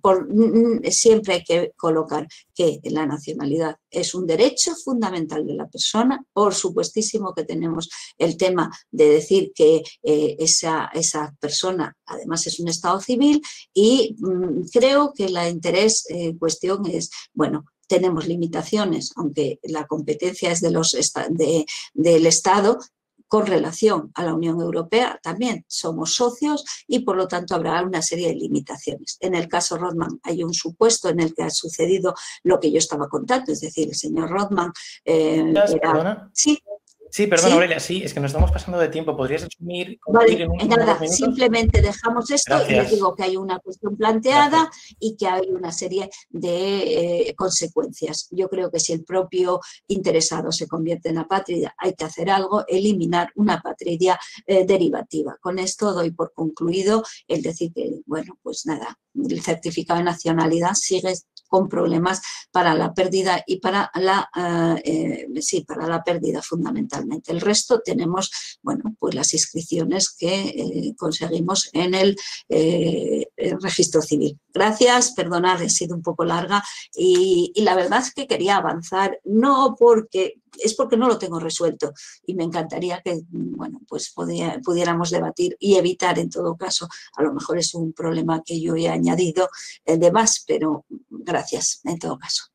por, siempre hay que colocar que la nacionalidad es un derecho fundamental de la persona. Por supuestísimo que tenemos el tema de decir que eh, esa, esa persona además es un estado civil y mmm, creo que la interés en eh, cuestión es, bueno, tenemos limitaciones, aunque la competencia es de los, de, del Estado, con relación a la Unión Europea también somos socios y por lo tanto habrá una serie de limitaciones. En el caso Rothman hay un supuesto en el que ha sucedido lo que yo estaba contando, es decir, el señor Rothman eh, era... ¿Perdona? Sí. Sí, perdón, ¿Sí? Aurelia, sí, es que nos estamos pasando de tiempo. ¿Podrías resumir? Vale, en un, nada, minutos? Simplemente dejamos esto. Gracias. Y les digo que hay una cuestión planteada. Gracias. Y que hay una serie de eh, consecuencias. Yo creo que si el propio interesado se convierte en apátrida, hay que hacer algo, eliminar una apatridia eh, derivativa. Con esto doy por concluido el decir que, bueno, pues nada, el certificado de nacionalidad sigue con problemas para la pérdida y para la, eh, eh, sí, para la pérdida fundamentalmente. El resto tenemos, bueno, pues las inscripciones que eh, conseguimos en el, eh, el registro civil. Gracias, perdonad, he sido un poco larga y, y la verdad es que quería avanzar, no porque, es porque no lo tengo resuelto y me encantaría que, bueno, pues podía, pudiéramos debatir y evitar en todo caso, a lo mejor es un problema que yo he añadido eh, de más, pero gracias en todo caso.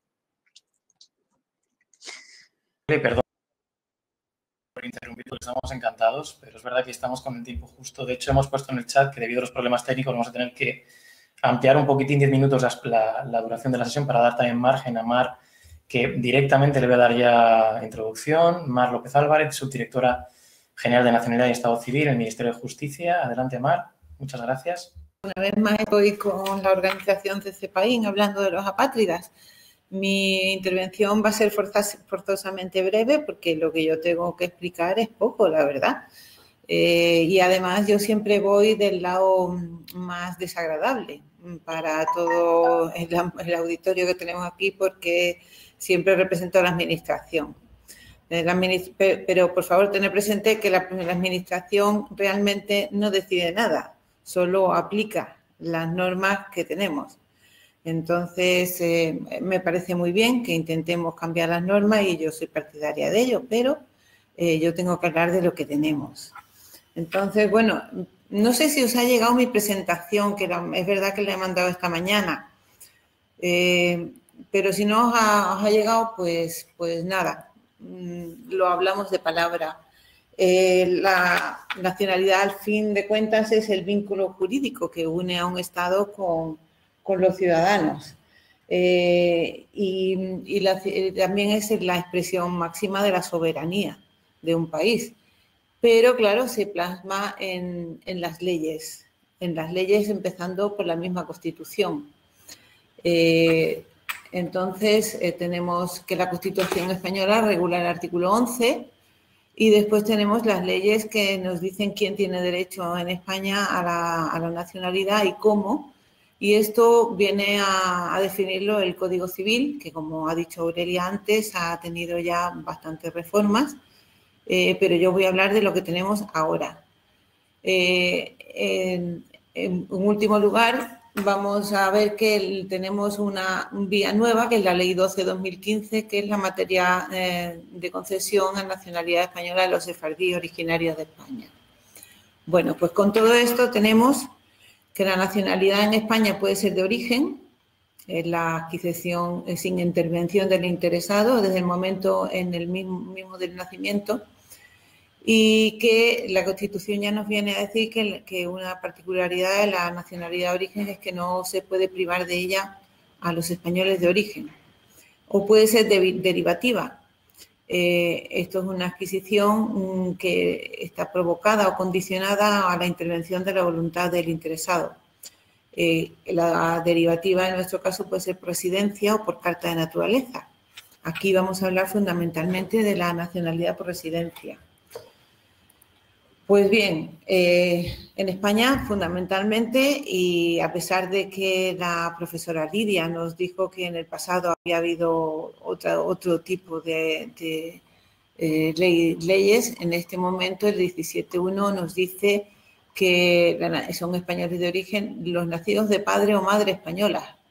Perdón por interrumpir, porque estamos encantados, pero es verdad que estamos con el tiempo justo. De hecho, hemos puesto en el chat que debido a los problemas técnicos vamos a tener que ampliar un poquitín, diez minutos, la, la duración de la sesión para dar también margen a Mar, que directamente le voy a dar ya introducción. Mar López Álvarez, subdirectora general de Nacionalidad y Estado Civil en el Ministerio de Justicia. Adelante, Mar. Muchas gracias. Una vez más estoy con la organización de CEPAIN hablando de los apátridas. Mi intervención va a ser forzosamente breve porque lo que yo tengo que explicar es poco, la verdad. Eh, y además yo siempre voy del lado más desagradable para todo el, el auditorio que tenemos aquí porque siempre represento a la administración. La administ- pero por favor tener presente que la, la administración realmente no decide nada, solo aplica las normas que tenemos. Entonces, eh, me parece muy bien que intentemos cambiar las normas y yo soy partidaria de ello, pero eh, yo tengo que hablar de lo que tenemos. Entonces, bueno, no sé si os ha llegado mi presentación, que la, es verdad que la he mandado esta mañana, eh, pero si no os ha, os ha llegado, pues, pues nada, lo hablamos de palabra. Eh, la nacionalidad, al fin de cuentas, es el vínculo jurídico que une a un Estado con, con los ciudadanos. Eh, y y la, también es la expresión máxima de la soberanía de un país. Pero, claro, se plasma en, en las leyes, en las leyes empezando por la misma Constitución. Eh, entonces, eh, tenemos que la Constitución española regula el artículo once y después tenemos las leyes que nos dicen quién tiene derecho en España a la, a la nacionalidad y cómo. Y esto viene a, a definirlo el Código Civil, que como ha dicho Aurelia antes, ha tenido ya bastantes reformas. Eh, pero yo voy a hablar de lo que tenemos ahora. Eh, en, en último lugar, vamos a ver que el, tenemos una vía nueva, que es la Ley doce barra dos mil quince, que es la materia eh, de concesión a nacionalidad española de los sefardíes originarios de España. Bueno, pues con todo esto tenemos que la nacionalidad en España puede ser de origen, eh, la adquisición eh, sin intervención del interesado desde el momento en el mismo, mismo del nacimiento, y que la Constitución ya nos viene a decir que, que una particularidad de la nacionalidad de origen es que no se puede privar de ella a los españoles de origen, o puede ser de, derivativa. Eh, esto es una adquisición que está provocada o condicionada a la intervención de la voluntad del interesado. Eh, la derivativa en nuestro caso puede ser por residencia o por carta de naturaleza. Aquí vamos a hablar fundamentalmente de la nacionalidad por residencia. Pues bien, eh, en España fundamentalmente, y a pesar de que la profesora Lidia nos dijo que en el pasado había habido otra, otro tipo de, de eh, ley, leyes, en este momento el diecisiete punto uno nos dice que son españoles de origen los nacidos de padre o madre española.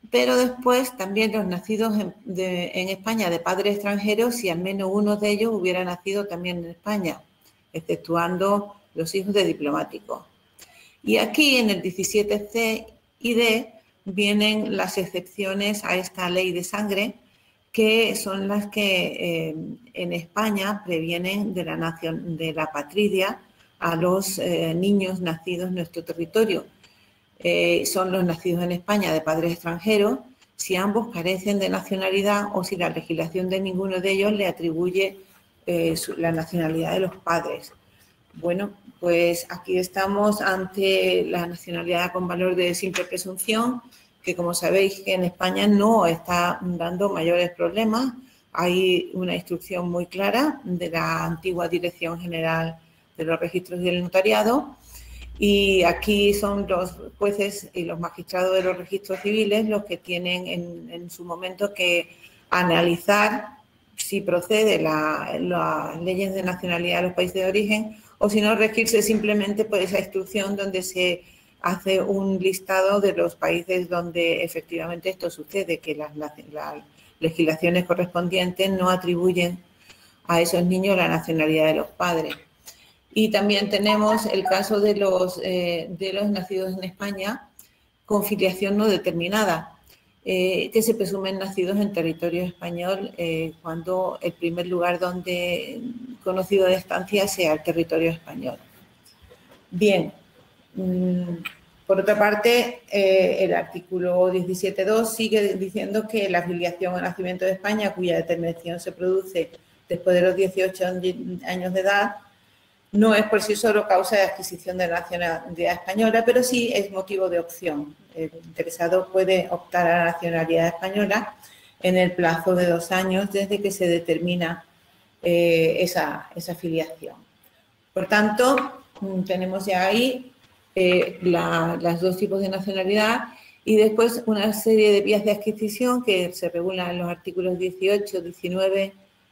pero después también los nacidos en, de, en España de padres extranjeros, si al menos uno de ellos hubiera nacido también en España, exceptuando los hijos de diplomáticos. Y aquí en el diecisiete ce y de vienen las excepciones a esta ley de sangre, que son las que eh, en España previenen de la, nación, de la apatridia a los eh, niños nacidos en nuestro territorio. Eh, son los nacidos en España de padres extranjeros, si ambos carecen de nacionalidad o si la legislación de ninguno de ellos le atribuye eh, su, la nacionalidad de los padres. Bueno, pues aquí estamos ante la nacionalidad con valor de simple presunción, que como sabéis en España no está dando mayores problemas. Hay una instrucción muy clara de la antigua Dirección General de los Registros y el Notariado, y aquí son los jueces y los magistrados de los registros civiles los que tienen en, en su momento que analizar si procede las la leyes de nacionalidad de los países de origen o si no regirse simplemente por esa instrucción donde se hace un listado de los países donde efectivamente esto sucede, que las, las, las legislaciones correspondientes no atribuyen a esos niños la nacionalidad de los padres. Y también tenemos el caso de los, eh, de los nacidos en España con filiación no determinada, eh, que se presumen nacidos en territorio español eh, cuando el primer lugar donde conocido de estancia sea el territorio español. Bien, mmm, por otra parte, eh, el artículo diecisiete punto dos sigue diciendo que la filiación o nacimiento de España, cuya determinación se produce después de los dieciocho años de edad, no es por sí solo causa de adquisición de la nacionalidad española, pero sí es motivo de opción. El interesado puede optar a la nacionalidad española en el plazo de dos años desde que se determina eh, esa, esa filiación. Por tanto, tenemos ya ahí eh, la, las dos tipos de nacionalidad y después una serie de vías de adquisición que se regulan en los artículos dieciocho, diecinueve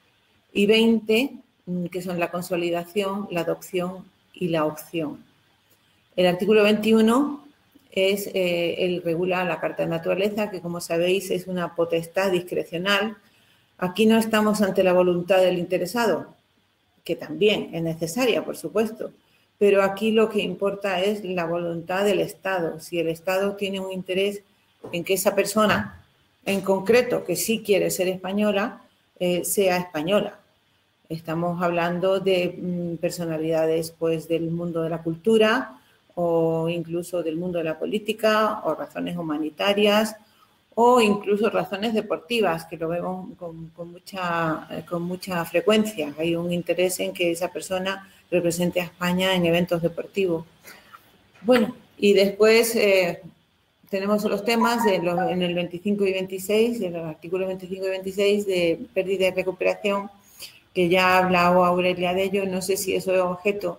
y veinte, que son la consolidación, la adopción y la opción. El artículo veintiuno es eh, el regula la Carta de Naturaleza, que como sabéis es una potestad discrecional. Aquí no estamos ante la voluntad del interesado, que también es necesaria, por supuesto, pero aquí lo que importa es la voluntad del Estado. Si el Estado tiene un interés en que esa persona, en concreto, que sí quiere ser española, eh, sea española. Estamos hablando de mm, personalidades pues, del mundo de la cultura o incluso del mundo de la política o razones humanitarias o incluso razones deportivas, que lo vemos con, con, mucha, con mucha frecuencia. Hay un interés en que esa persona represente a España en eventos deportivos. Bueno, y después eh, tenemos los temas de los, en el veinticinco y veintiséis, en los artículos veinticinco y veintiséis de pérdida y recuperación, que ya ha hablado Aurelia de ello. No sé si eso es objeto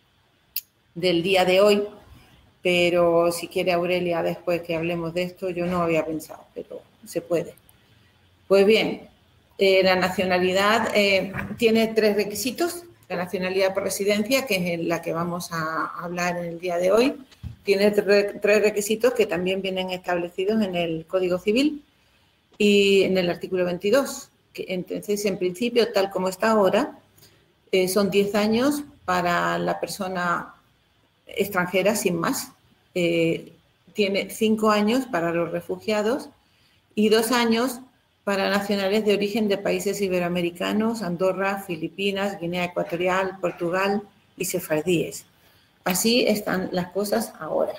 del día de hoy, pero si quiere Aurelia después que hablemos de esto, yo no había pensado, pero se puede. Pues bien, eh, la nacionalidad eh, tiene tres requisitos. La nacionalidad por residencia, que es la que vamos a hablar en el día de hoy, tiene tres requisitos que también vienen establecidos en el Código Civil y en el artículo veintidós. Que entonces, en principio, tal como está ahora, eh, son diez años para la persona extranjera, sin más. Eh, tiene cinco años para los refugiados y dos años para nacionales de origen de países iberoamericanos, Andorra, Filipinas, Guinea Ecuatorial, Portugal y sefardíes. Así están las cosas ahora.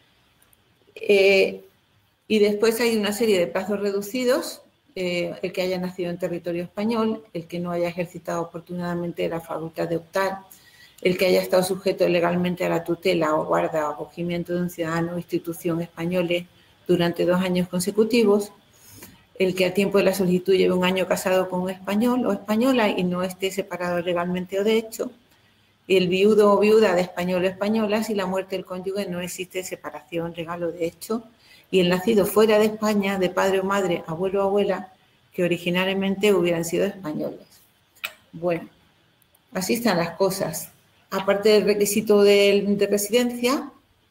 Eh, y después hay una serie de plazos reducidos. Eh, el que haya nacido en territorio español, el que no haya ejercitado oportunamente la facultad de optar, el que haya estado sujeto legalmente a la tutela o guarda o acogimiento de un ciudadano o institución españoles durante dos años consecutivos, el que a tiempo de la solicitud lleve un año casado con un español o española y no esté separado legalmente o de hecho, el viudo o viuda de español o española si la muerte del cónyuge no existe separación legal o de hecho, y el nacido fuera de España, de padre o madre, abuelo o abuela, que originariamente hubieran sido españoles. Bueno, así están las cosas. Aparte del requisito de, de residencia,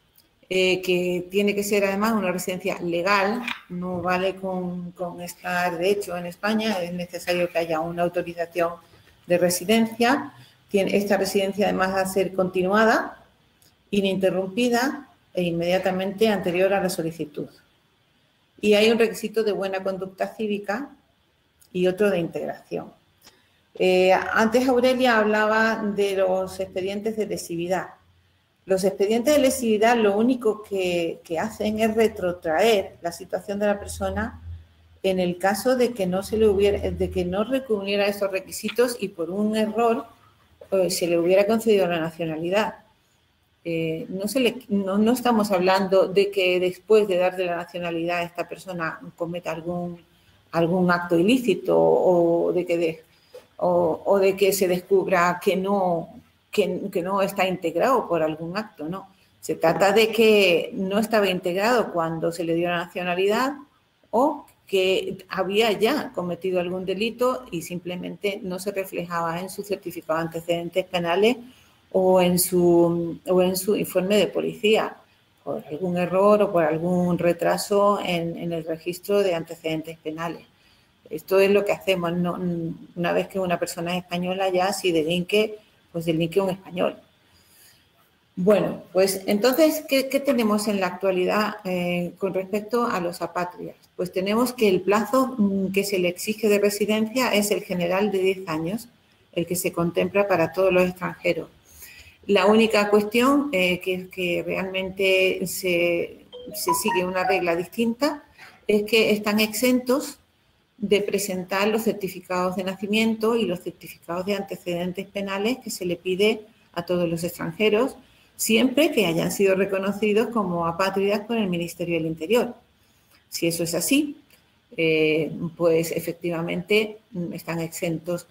eh, que tiene que ser además una residencia legal, no vale con, con estar de hecho en España, es necesario que haya una autorización de residencia. Tiene, esta residencia además va a ser continuada, ininterrumpida e inmediatamente anterior a la solicitud. Y hay un requisito de buena conducta cívica y otro de integración. Eh, antes Aurelia hablaba de los expedientes de lesividad. Los expedientes de lesividad lo único que, que hacen es retrotraer la situación de la persona en el caso de que no se le hubiera, de que no reuniera esos requisitos y por un error eh, se le hubiera concedido la nacionalidad. Eh, no, se le, no, no estamos hablando de que después de darle la nacionalidad a esta persona cometa algún, algún acto ilícito o de que, de, o, o de que se descubra que no, que, que no está integrado por algún acto, no. Se trata de que no estaba integrado cuando se le dio la nacionalidad o que había ya cometido algún delito y simplemente no se reflejaba en su certificado de antecedentes penales o en su, o en su informe de policía, por algún error o por algún retraso en, en el registro de antecedentes penales. Esto es lo que hacemos, no, una vez que una persona es española ya, si delinque, pues delinque un español. Bueno, pues entonces, ¿qué, qué tenemos en la actualidad eh, con respecto a los apátridas? Pues tenemos que el plazo que se le exige de residencia es el general de diez años, el que se contempla para todos los extranjeros. La única cuestión eh, que, que realmente se, se sigue una regla distinta es que están exentos de presentar los certificados de nacimiento y los certificados de antecedentes penales que se le pide a todos los extranjeros, siempre que hayan sido reconocidos como apátridas por el Ministerio del Interior. Si eso es así, eh, pues efectivamente están exentos.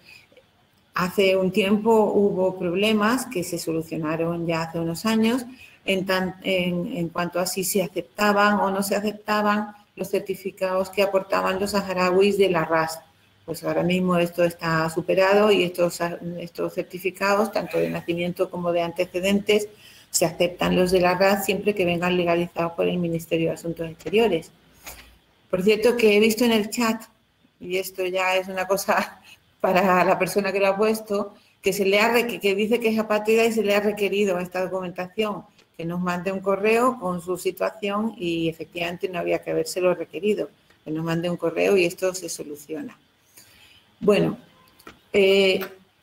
Hace un tiempo hubo problemas que se solucionaron ya hace unos años en, tan, en, en cuanto a si se aceptaban o no se aceptaban los certificados que aportaban los saharauis de la R A S. Pues ahora mismo esto está superado y estos, estos certificados, tanto de nacimiento como de antecedentes, se aceptan los de la R A S siempre que vengan legalizados por el Ministerio de Asuntos Exteriores. Por cierto, que he visto en el chat, y esto ya es una cosa para la persona que lo ha puesto, que se le ha que dice que es apátrida y se le ha requerido esta documentación, que nos mande un correo con su situación y efectivamente no había que habérselo requerido, que nos mande un correo y esto se soluciona. Bueno, eh,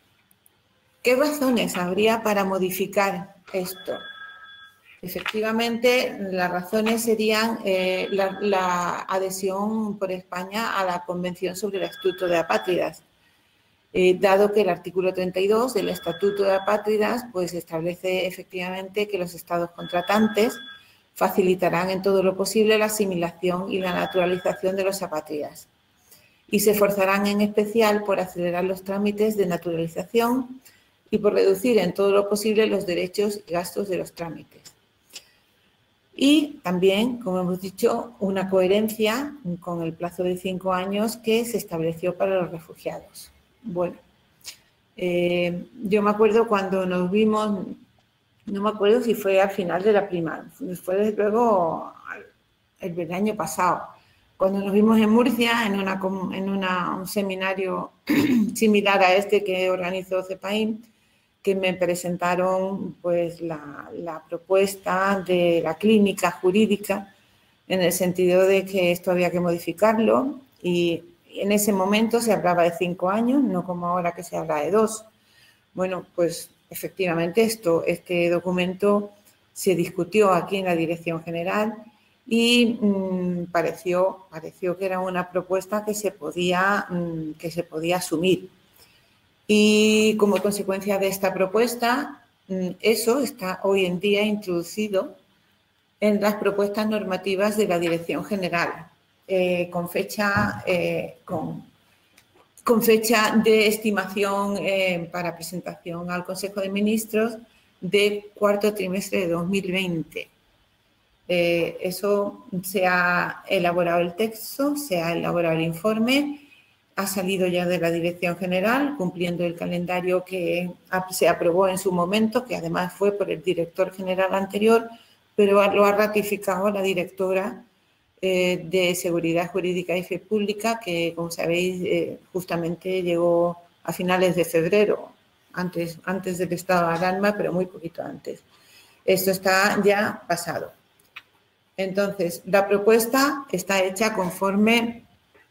¿qué razones habría para modificar esto? Efectivamente, las razones serían eh, la, la adhesión por España a la Convención sobre el Estatuto de Apátridas. Eh, dado que el artículo treinta y dos del Estatuto de Apátridas pues, establece efectivamente que los estados contratantes facilitarán en todo lo posible la asimilación y la naturalización de los apátridas y se esforzarán en especial por acelerar los trámites de naturalización y por reducir en todo lo posible los derechos y gastos de los trámites. Y también, como hemos dicho, una coherencia con el plazo de cinco años que se estableció para los refugiados. Bueno, eh, yo me acuerdo cuando nos vimos, no me acuerdo si fue al final de la primaria, fue desde luego el, el año pasado, cuando nos vimos en Murcia en, una, en una, un seminario similar a este que organizó CEPAIN, que me presentaron pues, la, la propuesta de la clínica jurídica en el sentido de que esto había que modificarlo y en ese momento se hablaba de cinco años, no como ahora que se habla de dos. Bueno, pues efectivamente esto, este documento se discutió aquí en la Dirección General y mmm, pareció, pareció que era una propuesta que se podía, mmm, que se podía asumir. Y como consecuencia de esta propuesta, mmm, eso está hoy en día introducido en las propuestas normativas de la Dirección General. Eh, con, fecha, eh, con, con fecha de estimación eh, para presentación al Consejo de Ministros de cuarto trimestre de dos mil veinte. Eh, eso se ha elaborado el texto, se ha elaborado el informe, ha salido ya de la Dirección General, cumpliendo el calendario que se aprobó en su momento, que además fue por el director general anterior, pero lo ha ratificado la directora eh, de Seguridad Jurídica y Fe Pública, que, como sabéis, eh, justamente llegó a finales de febrero, antes, antes del estado de alarma, pero muy poquito antes. Esto está ya pasado. Entonces, la propuesta está hecha conforme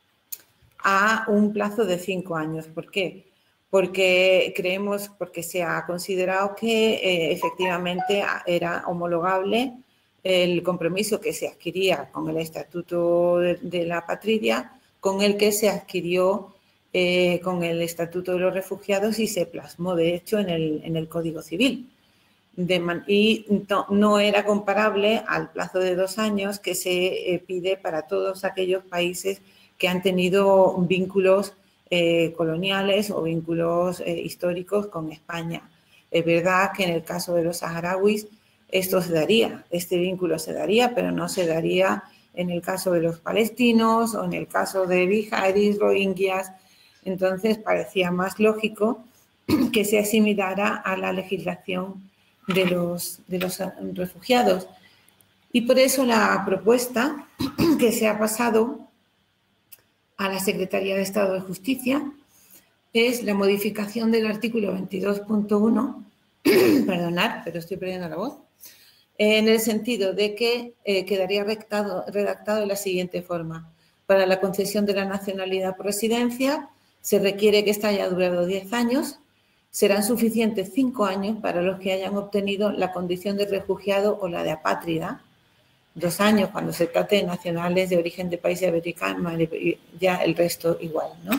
a un plazo de cinco años. ¿Por qué? Porque creemos, porque se ha considerado que eh, efectivamente era homologable el compromiso que se adquiría con el Estatuto de, de la Patria, con el que se adquirió eh, con el Estatuto de los Refugiados y se plasmó, de hecho, en el, en el Código Civil. De man, y no, no era comparable al plazo de dos años que se eh, pide para todos aquellos países que han tenido vínculos eh, coloniales o vínculos eh, históricos con España. Es verdad que en el caso de los saharauis esto se daría, este vínculo se daría, pero no se daría en el caso de los palestinos o en el caso de biharis, rohingyas. Entonces parecía más lógico que se asimilara a la legislación de los, de los refugiados. Y por eso la propuesta que se ha pasado a la Secretaría de Estado de Justicia es la modificación del artículo veintidós punto uno, perdonad, pero estoy perdiendo la voz, en el sentido de que eh, quedaría redactado, redactado de la siguiente forma. Para la concesión de la nacionalidad por residencia se requiere que esta haya durado diez años. Serán suficientes cinco años para los que hayan obtenido la condición de refugiado o la de apátrida. Dos años cuando se trate de nacionales de origen de países americanos, ya el resto igual, ¿no?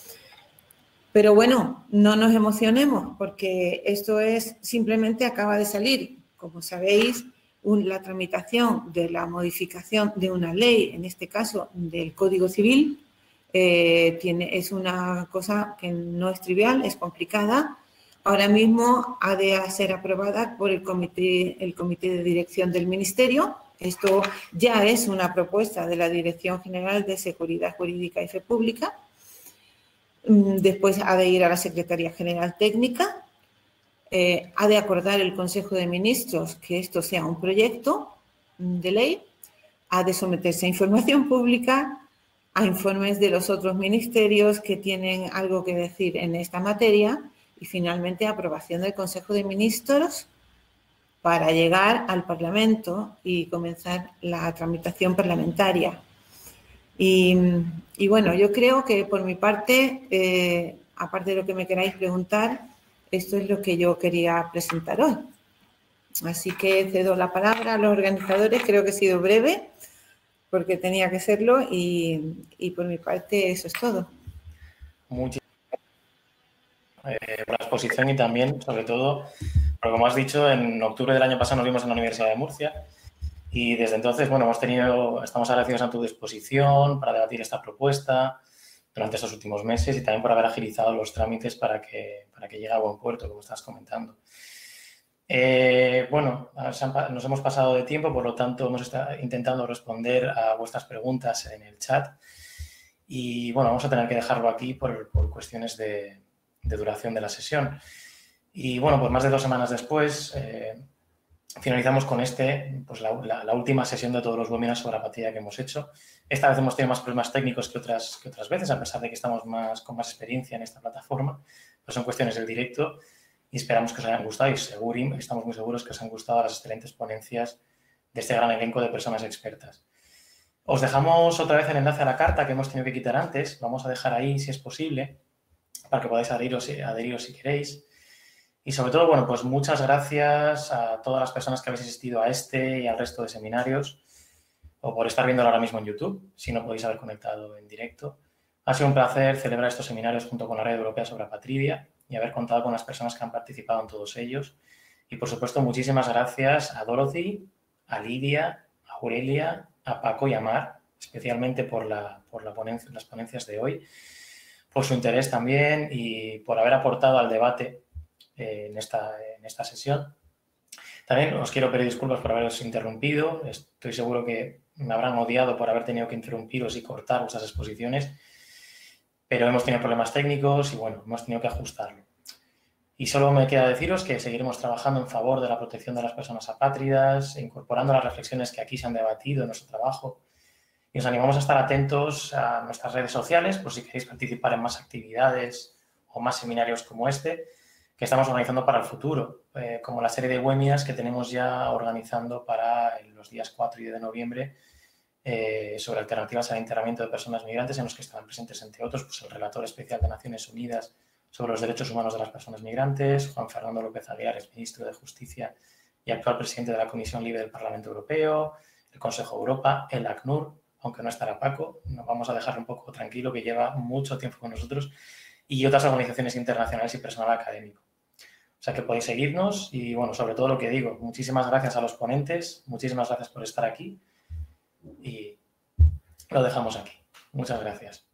Pero bueno, no nos emocionemos porque esto es simplemente acaba de salir. Como sabéis, un, la tramitación de la modificación de una ley, en este caso del Código Civil, eh, tiene, es una cosa que no es trivial, es complicada. Ahora mismo ha de ser aprobada por el comité, el comité de dirección del Ministerio. Esto ya es una propuesta de la Dirección General de Seguridad Jurídica y Fe Pública. Después ha de ir a la Secretaría General Técnica. Eh, ha de acordar el Consejo de Ministros que esto sea un proyecto de ley. Ha de someterse a información pública, a informes de los otros ministerios que tienen algo que decir en esta materia y finalmente aprobación del Consejo de Ministros para llegar al Parlamento y comenzar la tramitación parlamentaria. Y, y bueno, yo creo que por mi parte, eh, aparte de lo que me queráis preguntar, esto es lo que yo quería presentar hoy. Así que cedo la palabra a los organizadores, creo que he sido breve porque tenía que serlo y, y por mi parte eso es todo. Muchas gracias eh, por la exposición y también, sobre todo, porque como has dicho, en octubre del año pasado nos vimos en la Universidad de Murcia y desde entonces, bueno, hemos tenido, estamos agradecidos a tu disposición para debatir esta propuesta durante estos últimos meses y también por haber agilizado los trámites para que, para que llegue a buen puerto, como estás comentando. Eh, bueno, nos hemos pasado de tiempo, por lo tanto hemos estado intentando responder a vuestras preguntas en el chat y bueno, vamos a tener que dejarlo aquí por, por cuestiones de, de duración de la sesión. Y bueno, pues más de dos semanas después eh, finalizamos con este, pues la, la, la última sesión de todos los webinars sobre apatía que hemos hecho. Esta vez hemos tenido más problemas técnicos que otras, que otras veces, a pesar de que estamos más, con más experiencia en esta plataforma, pues son cuestiones del directo. Y esperamos que os hayan gustado y seguro, estamos muy seguros que os han gustado las excelentes ponencias de este gran elenco de personas expertas. Os dejamos otra vez el enlace a la carta que hemos tenido que quitar antes. Vamos a dejar ahí, si es posible, para que podáis adheriros, adheriros si queréis. Y sobre todo, bueno, pues muchas gracias a todas las personas que habéis asistido a este y al resto de seminarios o por estar viéndolo ahora mismo en YouTube, si no podéis haber conectado en directo. Ha sido un placer celebrar estos seminarios junto con la Red Europea sobre Apatridia y haber contado con las personas que han participado en todos ellos. Y, por supuesto, muchísimas gracias a Dorothy, a Lidia, a Aurelia, a Paco y a Mar, especialmente por, la, por la ponencia, las ponencias de hoy, por su interés también y por haber aportado al debate eh, en, esta, en esta sesión. También os quiero pedir disculpas por haberos interrumpido. Estoy seguro que me habrán odiado por haber tenido que interrumpiros y cortar vuestras exposiciones, pero hemos tenido problemas técnicos y, bueno, hemos tenido que ajustarlo. Y solo me queda deciros que seguiremos trabajando en favor de la protección de las personas apátridas, incorporando las reflexiones que aquí se han debatido en nuestro trabajo. Y os animamos a estar atentos a nuestras redes sociales por si queréis participar en más actividades o más seminarios como este que estamos organizando para el futuro, eh, como la serie de webinars que tenemos ya organizando para los días cuatro y diez de noviembre eh, sobre alternativas al internamiento de personas migrantes, en los que estarán presentes, entre otros, pues, el relator especial de Naciones Unidas sobre los derechos humanos de las personas migrantes, Juan Fernando López Aguilar, ex ministro de Justicia y actual presidente de la Comisión Libre del Parlamento Europeo, el Consejo de Europa, el ACNUR, aunque no estará Paco, nos vamos a dejarlo un poco tranquilo, que lleva mucho tiempo con nosotros, y otras organizaciones internacionales y personal académico. O sea que podéis seguirnos y, bueno, sobre todo lo que digo, muchísimas gracias a los ponentes, muchísimas gracias por estar aquí y lo dejamos aquí. Muchas gracias.